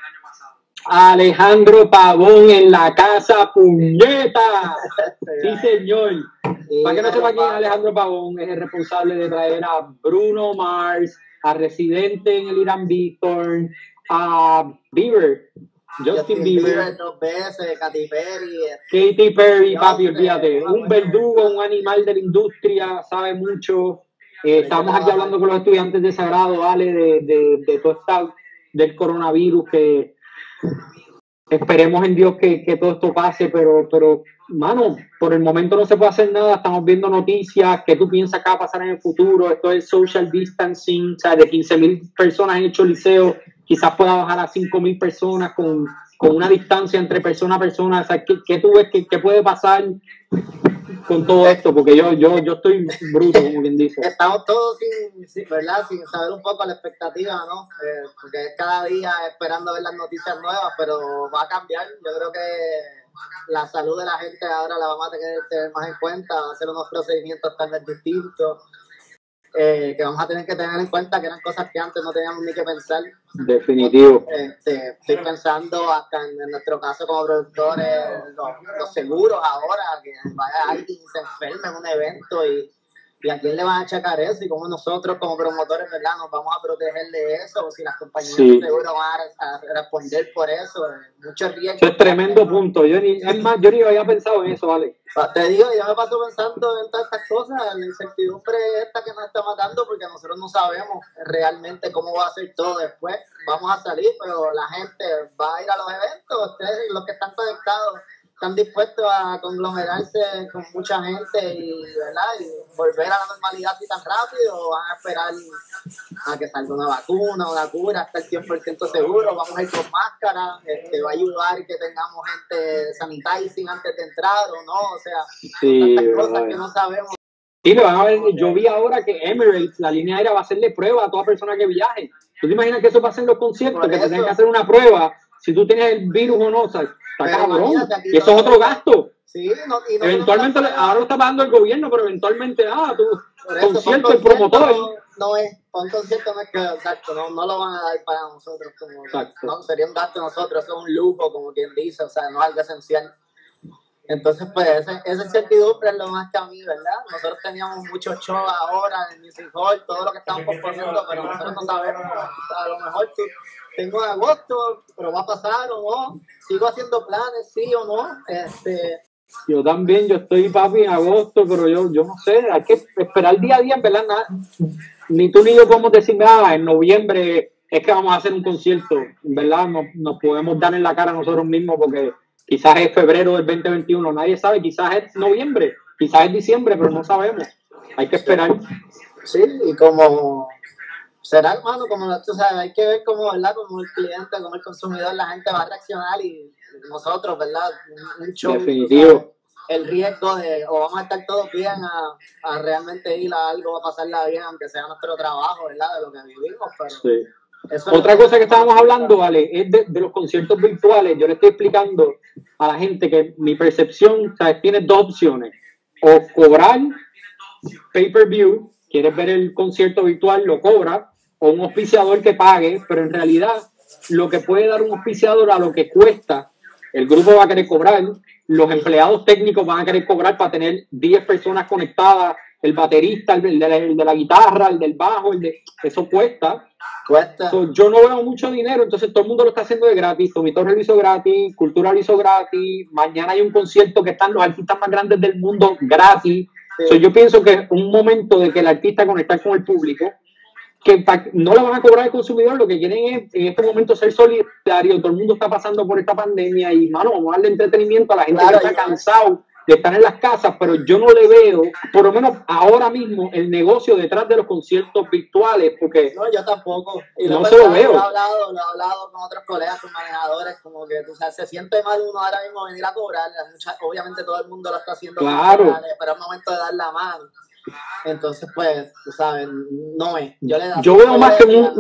Alejandro Pavón en la casa, puñeta. Sí, señor. Para que no sepa quién es Alejandro Pavón, es el responsable de traer a Bruno Mars, a Residente en el Irán Bithorn, a Bieber, Justin Bieber, 2 veces, Katy Perry. Katy Perry, papi, olvídate. Un verdugo, un animal de la industria, sabe mucho. Estamos aquí hablando con los estudiantes de Sagrado, ¿vale? De todo esto del coronavirus, que esperemos en Dios que todo esto pase, pero, mano, por el momento no se puede hacer nada. Estamos viendo noticias. ¿Qué tú piensas que va a pasar en el futuro? Esto es social distancing, o sea, de 15,000 personas en el Choliseo, quizás pueda bajar a 5,000 personas con una distancia entre persona a persona. O sea, ¿qué tú ves que puede pasar con todo esto? Porque yo estoy bruto, como quien dice. Estamos todos ¿verdad? Sin saber un poco la expectativa, ¿no? Porque es cada día esperando ver las noticias nuevas, pero va a cambiar. Yo creo que la salud de la gente ahora la vamos a tener que tener más en cuenta, va a hacer unos procedimientos tal vez distintos, que vamos a tener que tener en cuenta, que eran cosas que antes no teníamos ni que pensar. Definitivo. Estoy pensando hasta en nuestro caso como productores, los seguros ahora, que vaya alguien y se enferme en un evento, y a quién le van a achacar eso, y cómo nosotros como promotores, ¿verdad?, nos vamos a proteger de eso, o si las compañías de seguro van a responder por eso. Muchos riesgos. Eso es tremendo punto. Es más, yo ni había pensado en eso, ¿vale? Te digo, yo me paso pensando en todas estas cosas, la incertidumbre esta que nos está matando, porque nosotros no sabemos realmente cómo va a ser todo después. Vamos a salir, pero la gente va a ir a los eventos. Ustedes, los que están conectados, están dispuestos a conglomerarse con mucha gente ¿verdad? Y volver a la normalidad así tan rápido, o van a esperar a que salga una vacuna, una cura, hasta el 100% seguro. Vamos a ir con máscara, va a ayudar que tengamos gente sanitizing antes de entrar o no, o sea, tantas cosas que no sabemos. Sí, le van a ver. Yo vi ahora que Emirates, la línea aérea, va a hacerle prueba a toda persona que viaje. ¿Tú te imaginas que eso pasa en los conciertos? Que te tengan que hacer una prueba si tú tienes el virus o no, o sea, está cabrón. Y eso es otro gasto. Sí, no eventualmente, ahora lo está pagando el gobierno, pero eventualmente, tu concierto, el promotor. No es, para un concierto no es que, exacto, no lo van a dar para nosotros. No, sería un gasto de nosotros, eso es un lujo, como quien dice, o sea, no es algo esencial. Entonces, pues, esa incertidumbre es lo más que a mí, ¿verdad? Nosotros teníamos muchos shows ahora en Music Hall, todo lo que estamos posponiendo, pero nosotros no sabemos. A lo mejor tengo en agosto, pero va a pasar o no. Sigo haciendo planes, sí o no. Yo también, yo estoy, papi, en agosto, pero yo no sé, hay que esperar día a día, en verdad. Ni tú ni yo podemos decir nada. En noviembre es que vamos a hacer un concierto, en verdad. Nos podemos dar en la cara a nosotros mismos, porque quizás es febrero del 2021, nadie sabe, quizás es noviembre, quizás es diciembre, pero no sabemos. Hay que esperar. Sí, y como será, hermano, como tú sabes, hay que ver cómo, ¿verdad? Como el cliente, como el consumidor, la gente va a reaccionar, y nosotros, ¿verdad? Un show, definitivo. ¿sabes? El riesgo de, o vamos a estar todos bien a realmente ir a algo, a pasarla bien, aunque sea nuestro trabajo, ¿verdad? De lo que vivimos, pero... Sí. Otra cosa que estábamos hablando, vale, es de los conciertos virtuales. Yo le estoy explicando a la gente que mi percepción, ¿sabes? Tiene dos opciones: o cobrar pay-per-view, quieres ver el concierto virtual, lo cobra, o un auspiciador que pague, pero en realidad lo que puede dar un auspiciador a lo que cuesta el grupo va a querer cobrar, los empleados técnicos van a querer cobrar para tener 10 personas conectadas, el baterista, el de la guitarra, el del bajo, eso cuesta. So, yo no veo mucho dinero, entonces todo el mundo lo está haciendo de gratis. Tommy Torres lo hizo gratis, Cultura lo hizo gratis, mañana hay un concierto que están los artistas más grandes del mundo gratis. So, yo pienso que es un momento de que el artista conectar con el público, que no le van a cobrar al consumidor, lo que quieren es en este momento ser solidario. Todo el mundo está pasando por esta pandemia y, mano, vamos a darle entretenimiento a la gente que está cansado de estar en las casas, pero yo no le veo, por lo menos ahora mismo, el negocio detrás de los conciertos virtuales, porque no, yo tampoco. Y no se lo veo. Lo he hablado con otros colegas, con manejadores, como que, o sea, se siente mal uno ahora mismo venir a cobrar. Obviamente todo el mundo lo está haciendo, claro, pero es momento de dar la mano. Entonces, pues, tú sabes, yo veo más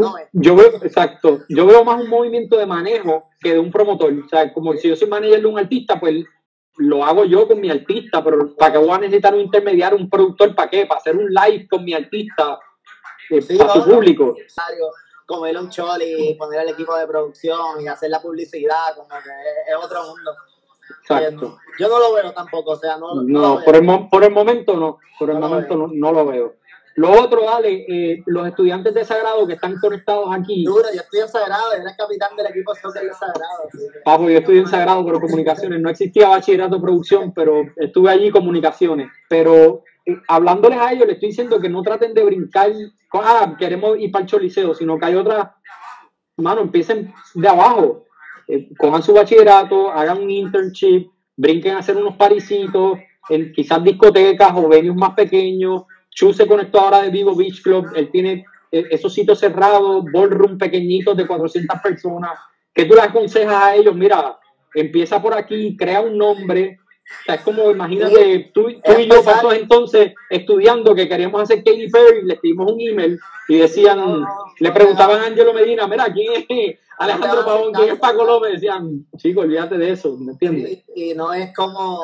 un movimiento de manejo que de un promotor. O sea, como si yo soy manager de un artista, pues lo hago yo con mi artista, pero ¿para qué voy a necesitar un intermediario, un productor? ¿Para qué? Para hacer un live con mi artista para su público. Comer un choli, poner el equipo de producción y hacer la publicidad, como que es otro mundo. Exacto. Yo no lo veo tampoco, o sea, no por el momento no, no lo veo. Lo otro, dale, los estudiantes de Sagrado que están conectados aquí. Duro, yo estoy en Sagrado, yo era el capitán del equipo soccer de Sagrado. Papo, yo estudié en Sagrado, pero comunicaciones. No existía bachillerato de producción, pero estuve allí comunicaciones. Pero hablándoles a ellos, les estoy diciendo que no traten de brincar, queremos ir para el Choliseo, sino que hay otras, mano, empiecen de abajo. Cojan su bachillerato, hagan un internship, brinquen a hacer unos parisitos, en quizás discotecas o venues más pequeños. Chu se conectó ahora de Vivo Beach Club, él tiene esos sitios cerrados, ballroom pequeñitos de 400 personas. ¿Qué tú le aconsejas a ellos? Mira, empieza por aquí, crea un nombre. O sea, es como, imagínate, tú y yo pasamos entonces estudiando que queríamos hacer Katy Perry, le escribimos un email y decían, le preguntaban a Angelo Medina, mira, ¿quién es Alejandro Pavón? ¿Quién es Paco López? Decían, chico, olvídate de eso, ¿me entiendes? Y no es como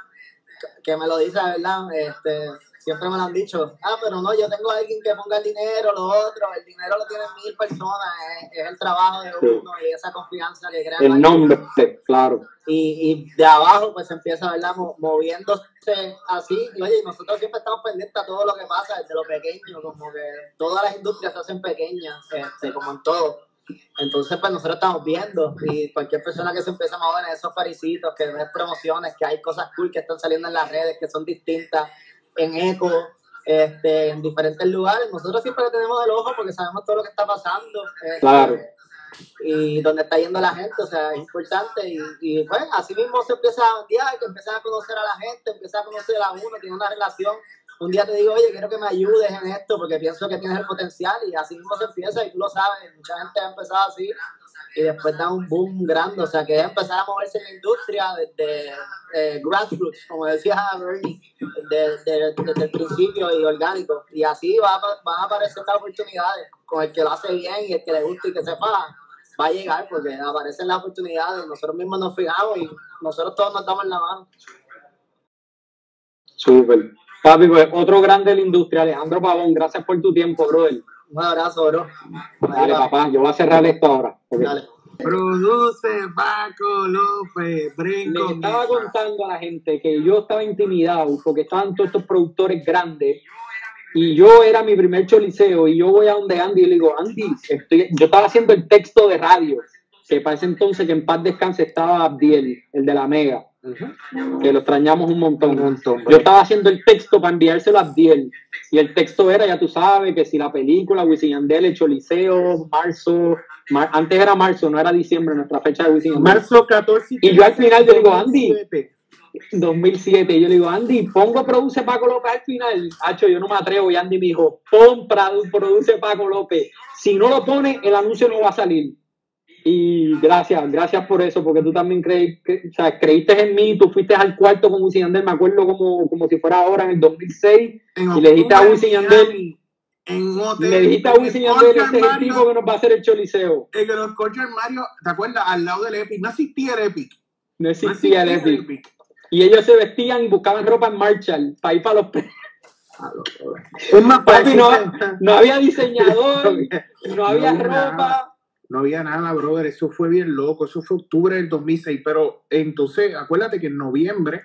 que me lo dice, ¿verdad? Siempre me lo han dicho, pero no, yo tengo a alguien que ponga el dinero, lo otro, el dinero lo tienen 1000 personas, es el trabajo de uno y esa confianza que crea. El nombre, claro. Y de abajo pues empieza, ¿verdad? Moviéndose así, y oye, nosotros siempre estamos pendientes a todo lo que pasa, desde lo pequeño, como que todas las industrias se hacen pequeñas, como en todo. Entonces, pues nosotros estamos viendo y cualquier persona que se empieza a mover en esos parisitos, que ves promociones, que hay cosas cool que están saliendo en las redes, que son distintas, en eco, en diferentes lugares. Nosotros siempre tenemos el ojo porque sabemos todo lo que está pasando. Claro. Y dónde está yendo la gente, o sea, es importante. Y pues así mismo se empieza a bandear, que empiezas a conocer a la gente, empiezas a conocer a uno, tiene una relación. Un día te digo, oye, quiero que me ayudes en esto porque pienso que tienes el potencial, y así mismo se empieza, y tú lo sabes, mucha gente ha empezado así y después da un boom grande, o sea, que es empezar a moverse en la industria desde grassroots, como decía Bernie, desde el principio y orgánico, y así van a aparecer las oportunidades con el que lo hace bien y el que le gusta y que sepa, va a llegar porque aparecen las oportunidades, nosotros mismos nos fijamos y nosotros todos nos damos la mano. Súper. Papi, pues otro grande de la industria, Alejandro Pavón, gracias por tu tiempo, brother. Un abrazo, bro. Dale, papá, yo voy a cerrar esto ahora. Okay. Dale. Produce Paco López, brinco. Le estaba contando a la gente que yo estaba intimidado porque estaban todos estos productores grandes y yo era mi primer choliseo y yo voy a donde Andy y le digo, Andy, yo estaba haciendo el texto de radio, que para ese entonces que en paz descanse estaba Abdiel, el de la Mega. Que lo extrañamos un montón. Yo estaba haciendo el texto para enviárselo a Abdiel y el texto era, ya tú sabes, que si la película Wisin y Yandel, el Choliseo, marzo, antes era marzo, no era diciembre, nuestra fecha de Wisin y Yandel. Marzo 14 y yo al final yo digo, Andy, 2007, yo le digo, Andy, pongo Produce Paco López al final. Hacho, yo no me atrevo, y Andy me dijo, pon Produce Paco López, si no lo pone el anuncio no va a salir. Y gracias por eso, porque tú también creíste en mí, tú fuiste al cuarto con Wisin y Yandel, me acuerdo como si fuera ahora en el 2006, y le dijiste a Wisin y Yandel, le dijiste a Wisin y Yandel, este es el tipo que nos va a hacer el choliseo. En el coche Mario, ¿te acuerdas? Al lado del Epic, no existía el Epic. No existía el Epic. Y ellos se vestían y buscaban ropa en Marshall para ir para los Es más, papi, no había diseñador, no había ropa. No había nada, brother. Eso fue bien loco. Eso fue octubre del 2006. Pero entonces, acuérdate que en noviembre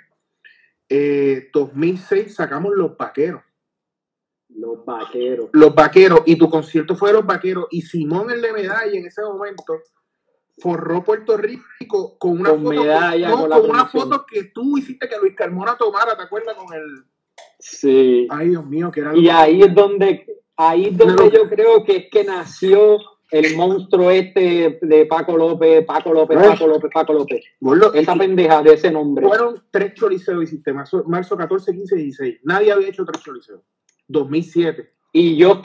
2006 sacamos Los Vaqueros. Los Vaqueros. Los Vaqueros. Y tu concierto fue de Los Vaqueros. Y Simón, el de medalla, en ese momento, forró Puerto Rico con una Con foto. medalla, con la con una promoción. foto que tú hiciste que Luis Carmona tomara, ¿te acuerdas? Con el. Sí. Ay, Dios mío, que era. Y ahí es donde yo creo que es que nació el monstruo este de Paco López. Gordo, Esa pendeja de ese nombre. Fueron 3 choliseos, hiciste, marzo 14, 15 y 16. Nadie había hecho 3 choliseos. 2007. Y yo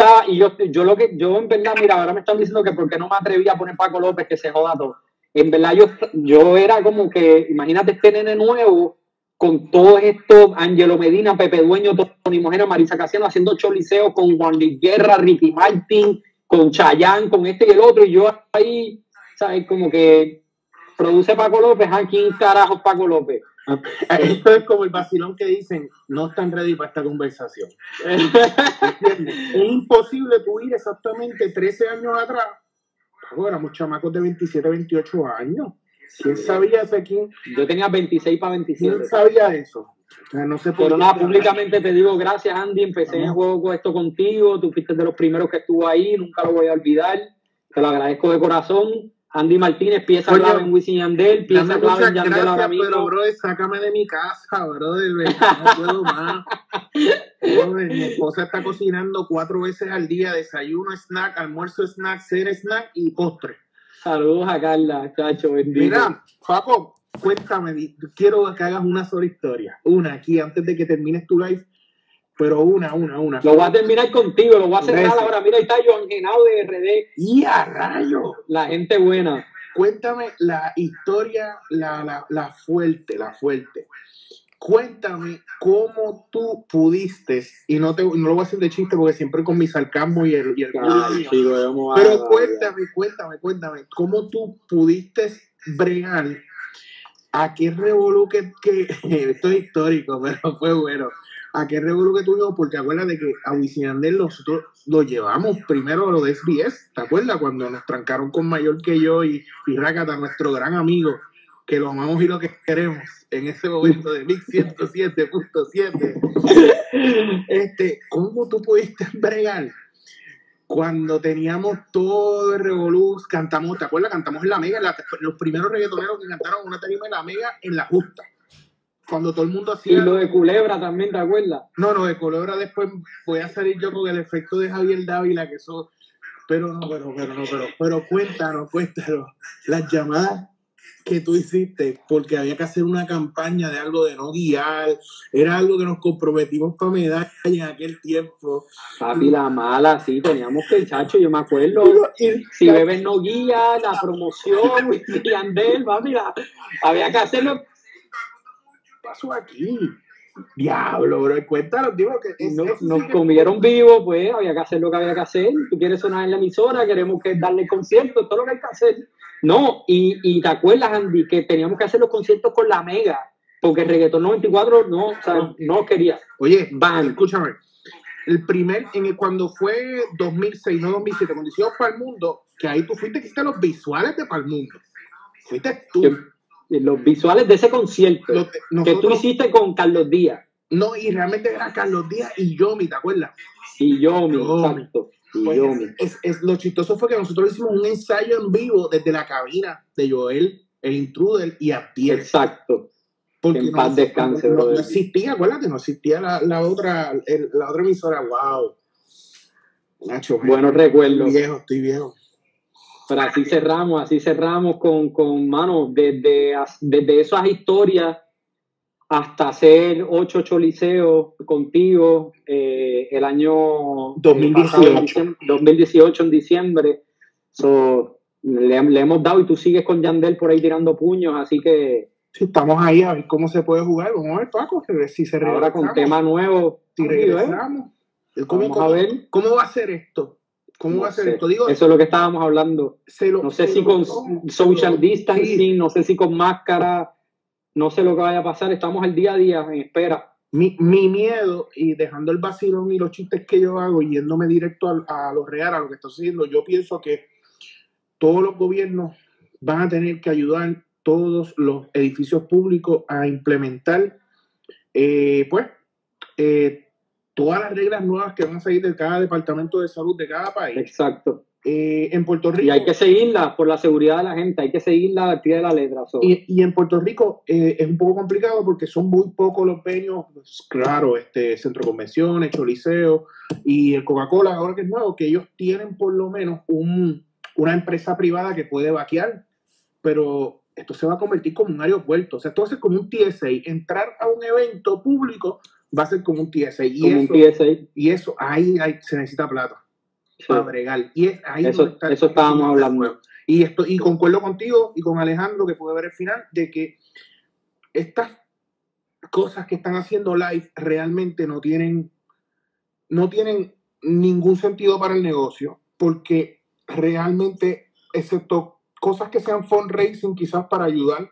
en verdad, mira, ahora me están diciendo que por qué no me atreví a poner Paco López, que se joda todo. En verdad yo era como que, imagínate este nene nuevo con todos estos, Angelo Medina, Pepe Dueño, Tony Mojena, Marisa Casiano, haciendo choliseos con Juan Luis Guerra, Ricky Martin, con Chayanne, con este y el otro, y yo ahí, ¿sabes? Como que produce Paco López, ¿quién carajo es Paco López? Esto es como el vacilón que dicen, no están ready para esta conversación. ¿Entiendes? Es imposible tú ir exactamente 13 años atrás. Ahora, éramos chamacos de 27, 28 años. ¿Quién sabía eso aquí? Yo tenía 26 para 27. ¿Quién sabía eso? O sea, no sé por Pero qué. nada, públicamente te digo gracias, Andy. Empecé el juego con esto contigo. Tú fuiste de los primeros que estuvo ahí. Nunca lo voy a olvidar. Te lo agradezco de corazón. Andy Martínez, pieza clave en Wisin y Yandel, pieza clave en Yandel ahora mismo. Pero, brother, sácame de mi casa, brother. No puedo más. Brother, mi esposa está cocinando 4 veces al día: desayuno, snack, almuerzo, snack, cena, snack y postre. Saludos a Carla, chacho, bendito. Mira, Paco, cuéntame, quiero que hagas una sola historia. Una aquí, antes de que termines tu live, pero una. Lo voy a terminar contigo, lo voy a cerrar ahora. Mira, ahí está Joan Genao de RD. ¡Y a rayo! La gente buena. Cuéntame la historia, la fuerte. Cuéntame cómo tú pudiste, y no lo voy a hacer de chiste porque siempre con mi sarcasmo y el pero cuéntame, cómo tú pudiste bregar a qué revolú que esto es histórico, pero fue bueno, a qué revolú que tuvimos, porque acuérdate que a Wisin y Yandel nosotros lo llevamos primero a lo de SBS, ¿te acuerdas? Cuando nos trancaron con Mayor que yo y Rácata, nuestro gran amigo, que lo amamos y lo que queremos en ese momento de Mix 107.7. ¿Cómo tú pudiste bregar cuando teníamos todo el revolú? Cantamos, ¿te acuerdas? Cantamos en La Mega, los primeros reggaetoneros que cantaron una tarima en La Mega en La Justa. Cuando todo el mundo hacía... Y lo de Culebra también, ¿te acuerdas? No, de Culebra después voy a salir yo con el efecto de Javier Dávila, que eso... Pero cuéntanos las llamadas que tú hiciste, porque había que hacer una campaña de algo de no guiar, era algo que nos comprometimos para medalla en aquel tiempo. Papi, la mala, sí, teníamos que, chacho, yo me acuerdo, si bebes no guía, la promoción, Wisin y Yandel, papi, había que hacerlo. ¿Qué pasó aquí? Diablo, bro, cuéntanos, digo que nos comieron vivos, pues había que hacer lo que había que hacer. Tú quieres sonar en la emisora, queremos que darle conciertos, todo lo que hay que hacer. No, y te acuerdas, Andy, que teníamos que hacer los conciertos con La Mega, porque el Reggaetón 94 no quería. Oye, escúchame, cuando fue 2006, no 2007, cuando hicimos Para el Mundo, que ahí tú fuiste que hiciste los visuales de Para el Mundo. Fuiste tú. Los visuales de ese concierto que tú hiciste con Carlos Díaz. No, y realmente era Carlos Díaz y Yomi, ¿te acuerdas? Y Yomi, exacto. Lo chistoso fue que nosotros hicimos un ensayo en vivo desde la cabina de Joel, el Intruder y Abdiel. Exacto. Porque en paz descanse, no existía, acuérdate, no existía la otra emisora. Wow. Nacho, buenos recuerdos. Estoy viejo. Pero así cerramos con mano, desde esas historias hasta hacer 8 choliseos contigo el año 2018 en diciembre. Le hemos dado y tú sigues con Yandel por ahí tirando puños, así que... Sí, estamos ahí a ver cómo se puede jugar. Vamos a ver, Paco, si se regresa. Ahora con tema nuevo. Si regresamos. Vamos a ver. ¿Cómo va a ser esto? ¿Cómo va a ser esto? Digo, eso es lo que estábamos hablando. No sé si con social distancing, no sé si con máscara, no sé lo que vaya a pasar. Estamos al día a día en espera. Mi miedo, y dejando el vacilón y los chistes que yo hago, yéndome directo a lo real, a lo que estoy haciendo, yo pienso que todos los gobiernos van a tener que ayudar todos los edificios públicos a implementar todas las reglas nuevas que van a salir de cada departamento de salud de cada país. Exacto. En Puerto Rico. Y hay que seguirlas por la seguridad de la gente, hay que seguirlas al pie de la letra. Y en Puerto Rico es un poco complicado porque son muy pocos los venues, pues, claro, Centro de Convenciones, Choliseo y el Coca-Cola, ahora que es nuevo, que ellos tienen por lo menos una empresa privada que puede vaquear, pero esto se va a convertir como un aeropuerto, o sea, esto va a ser como un TSA, entrar a un evento público va a ser como un TSA, y eso ahí se necesita plata. Sí. Para bregar. Y es ahí eso estábamos hablando. Y concuerdo contigo y con Alejandro, que puede ver el final, de que estas cosas que están haciendo live realmente no tienen ningún sentido para el negocio, porque realmente, excepto cosas que sean fundraising, quizás para ayudar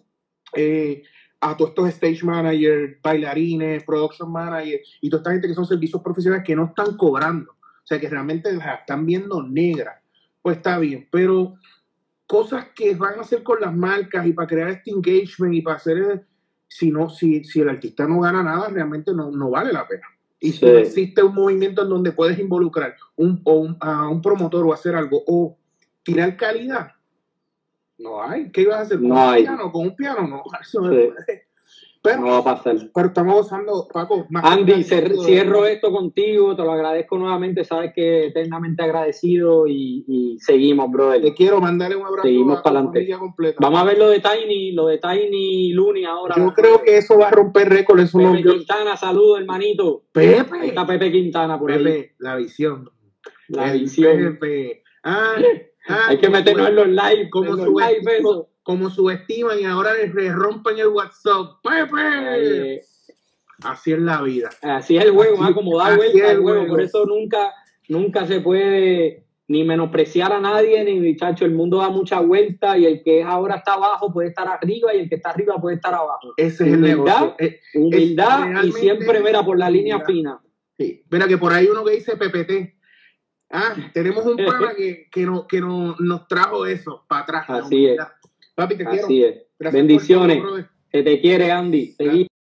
a todos estos stage managers, bailarines, production managers y toda esta gente que son servicios profesionales que no están cobrando. O sea, que realmente las están viendo negras. Pues está bien, pero cosas que van a hacer con las marcas y para crear este engagement y para hacer, si el artista no gana nada, realmente no vale la pena. Y si no existe un movimiento en donde puedes involucrar a un promotor o hacer algo o tirar calidad, no hay. ¿Qué ibas a hacer? ¿Con un piano? No, eso no puede. Pero, no va a pasar. Pero estamos gozando, Paco. Andy, cierro esto contigo, te lo agradezco nuevamente, sabes que eternamente agradecido y seguimos, brother. Te quiero mandarle un abrazo seguimos a para tu adelante. familia completa. Vamos a ver lo de Tiny Looney ahora. Yo creo que eso va a romper récord. Pepe Quintana, saludos, hermanito. Pepe. Ahí está Pepe Quintana por Pepe, ahí. la visión. La visión. Pepe. Hay que meternos en los live. Como subestiman y ahora les rompen el WhatsApp. ¡Pepe! Así es la vida. Así es el juego, como da vuelta el juego. Por eso nunca se puede ni menospreciar a nadie, ni muchacho. El mundo da mucha vuelta y el que ahora está abajo puede estar arriba y el que está arriba puede estar abajo. Ese es el negocio. Humildad y siempre, mira, por la línea fina. Sí. Mira que por ahí uno que dice PPT. Tenemos un pana que nos trajo eso para atrás. Así es. Papi, te quiero. Así es. Bendiciones. Que te quiere, Andy.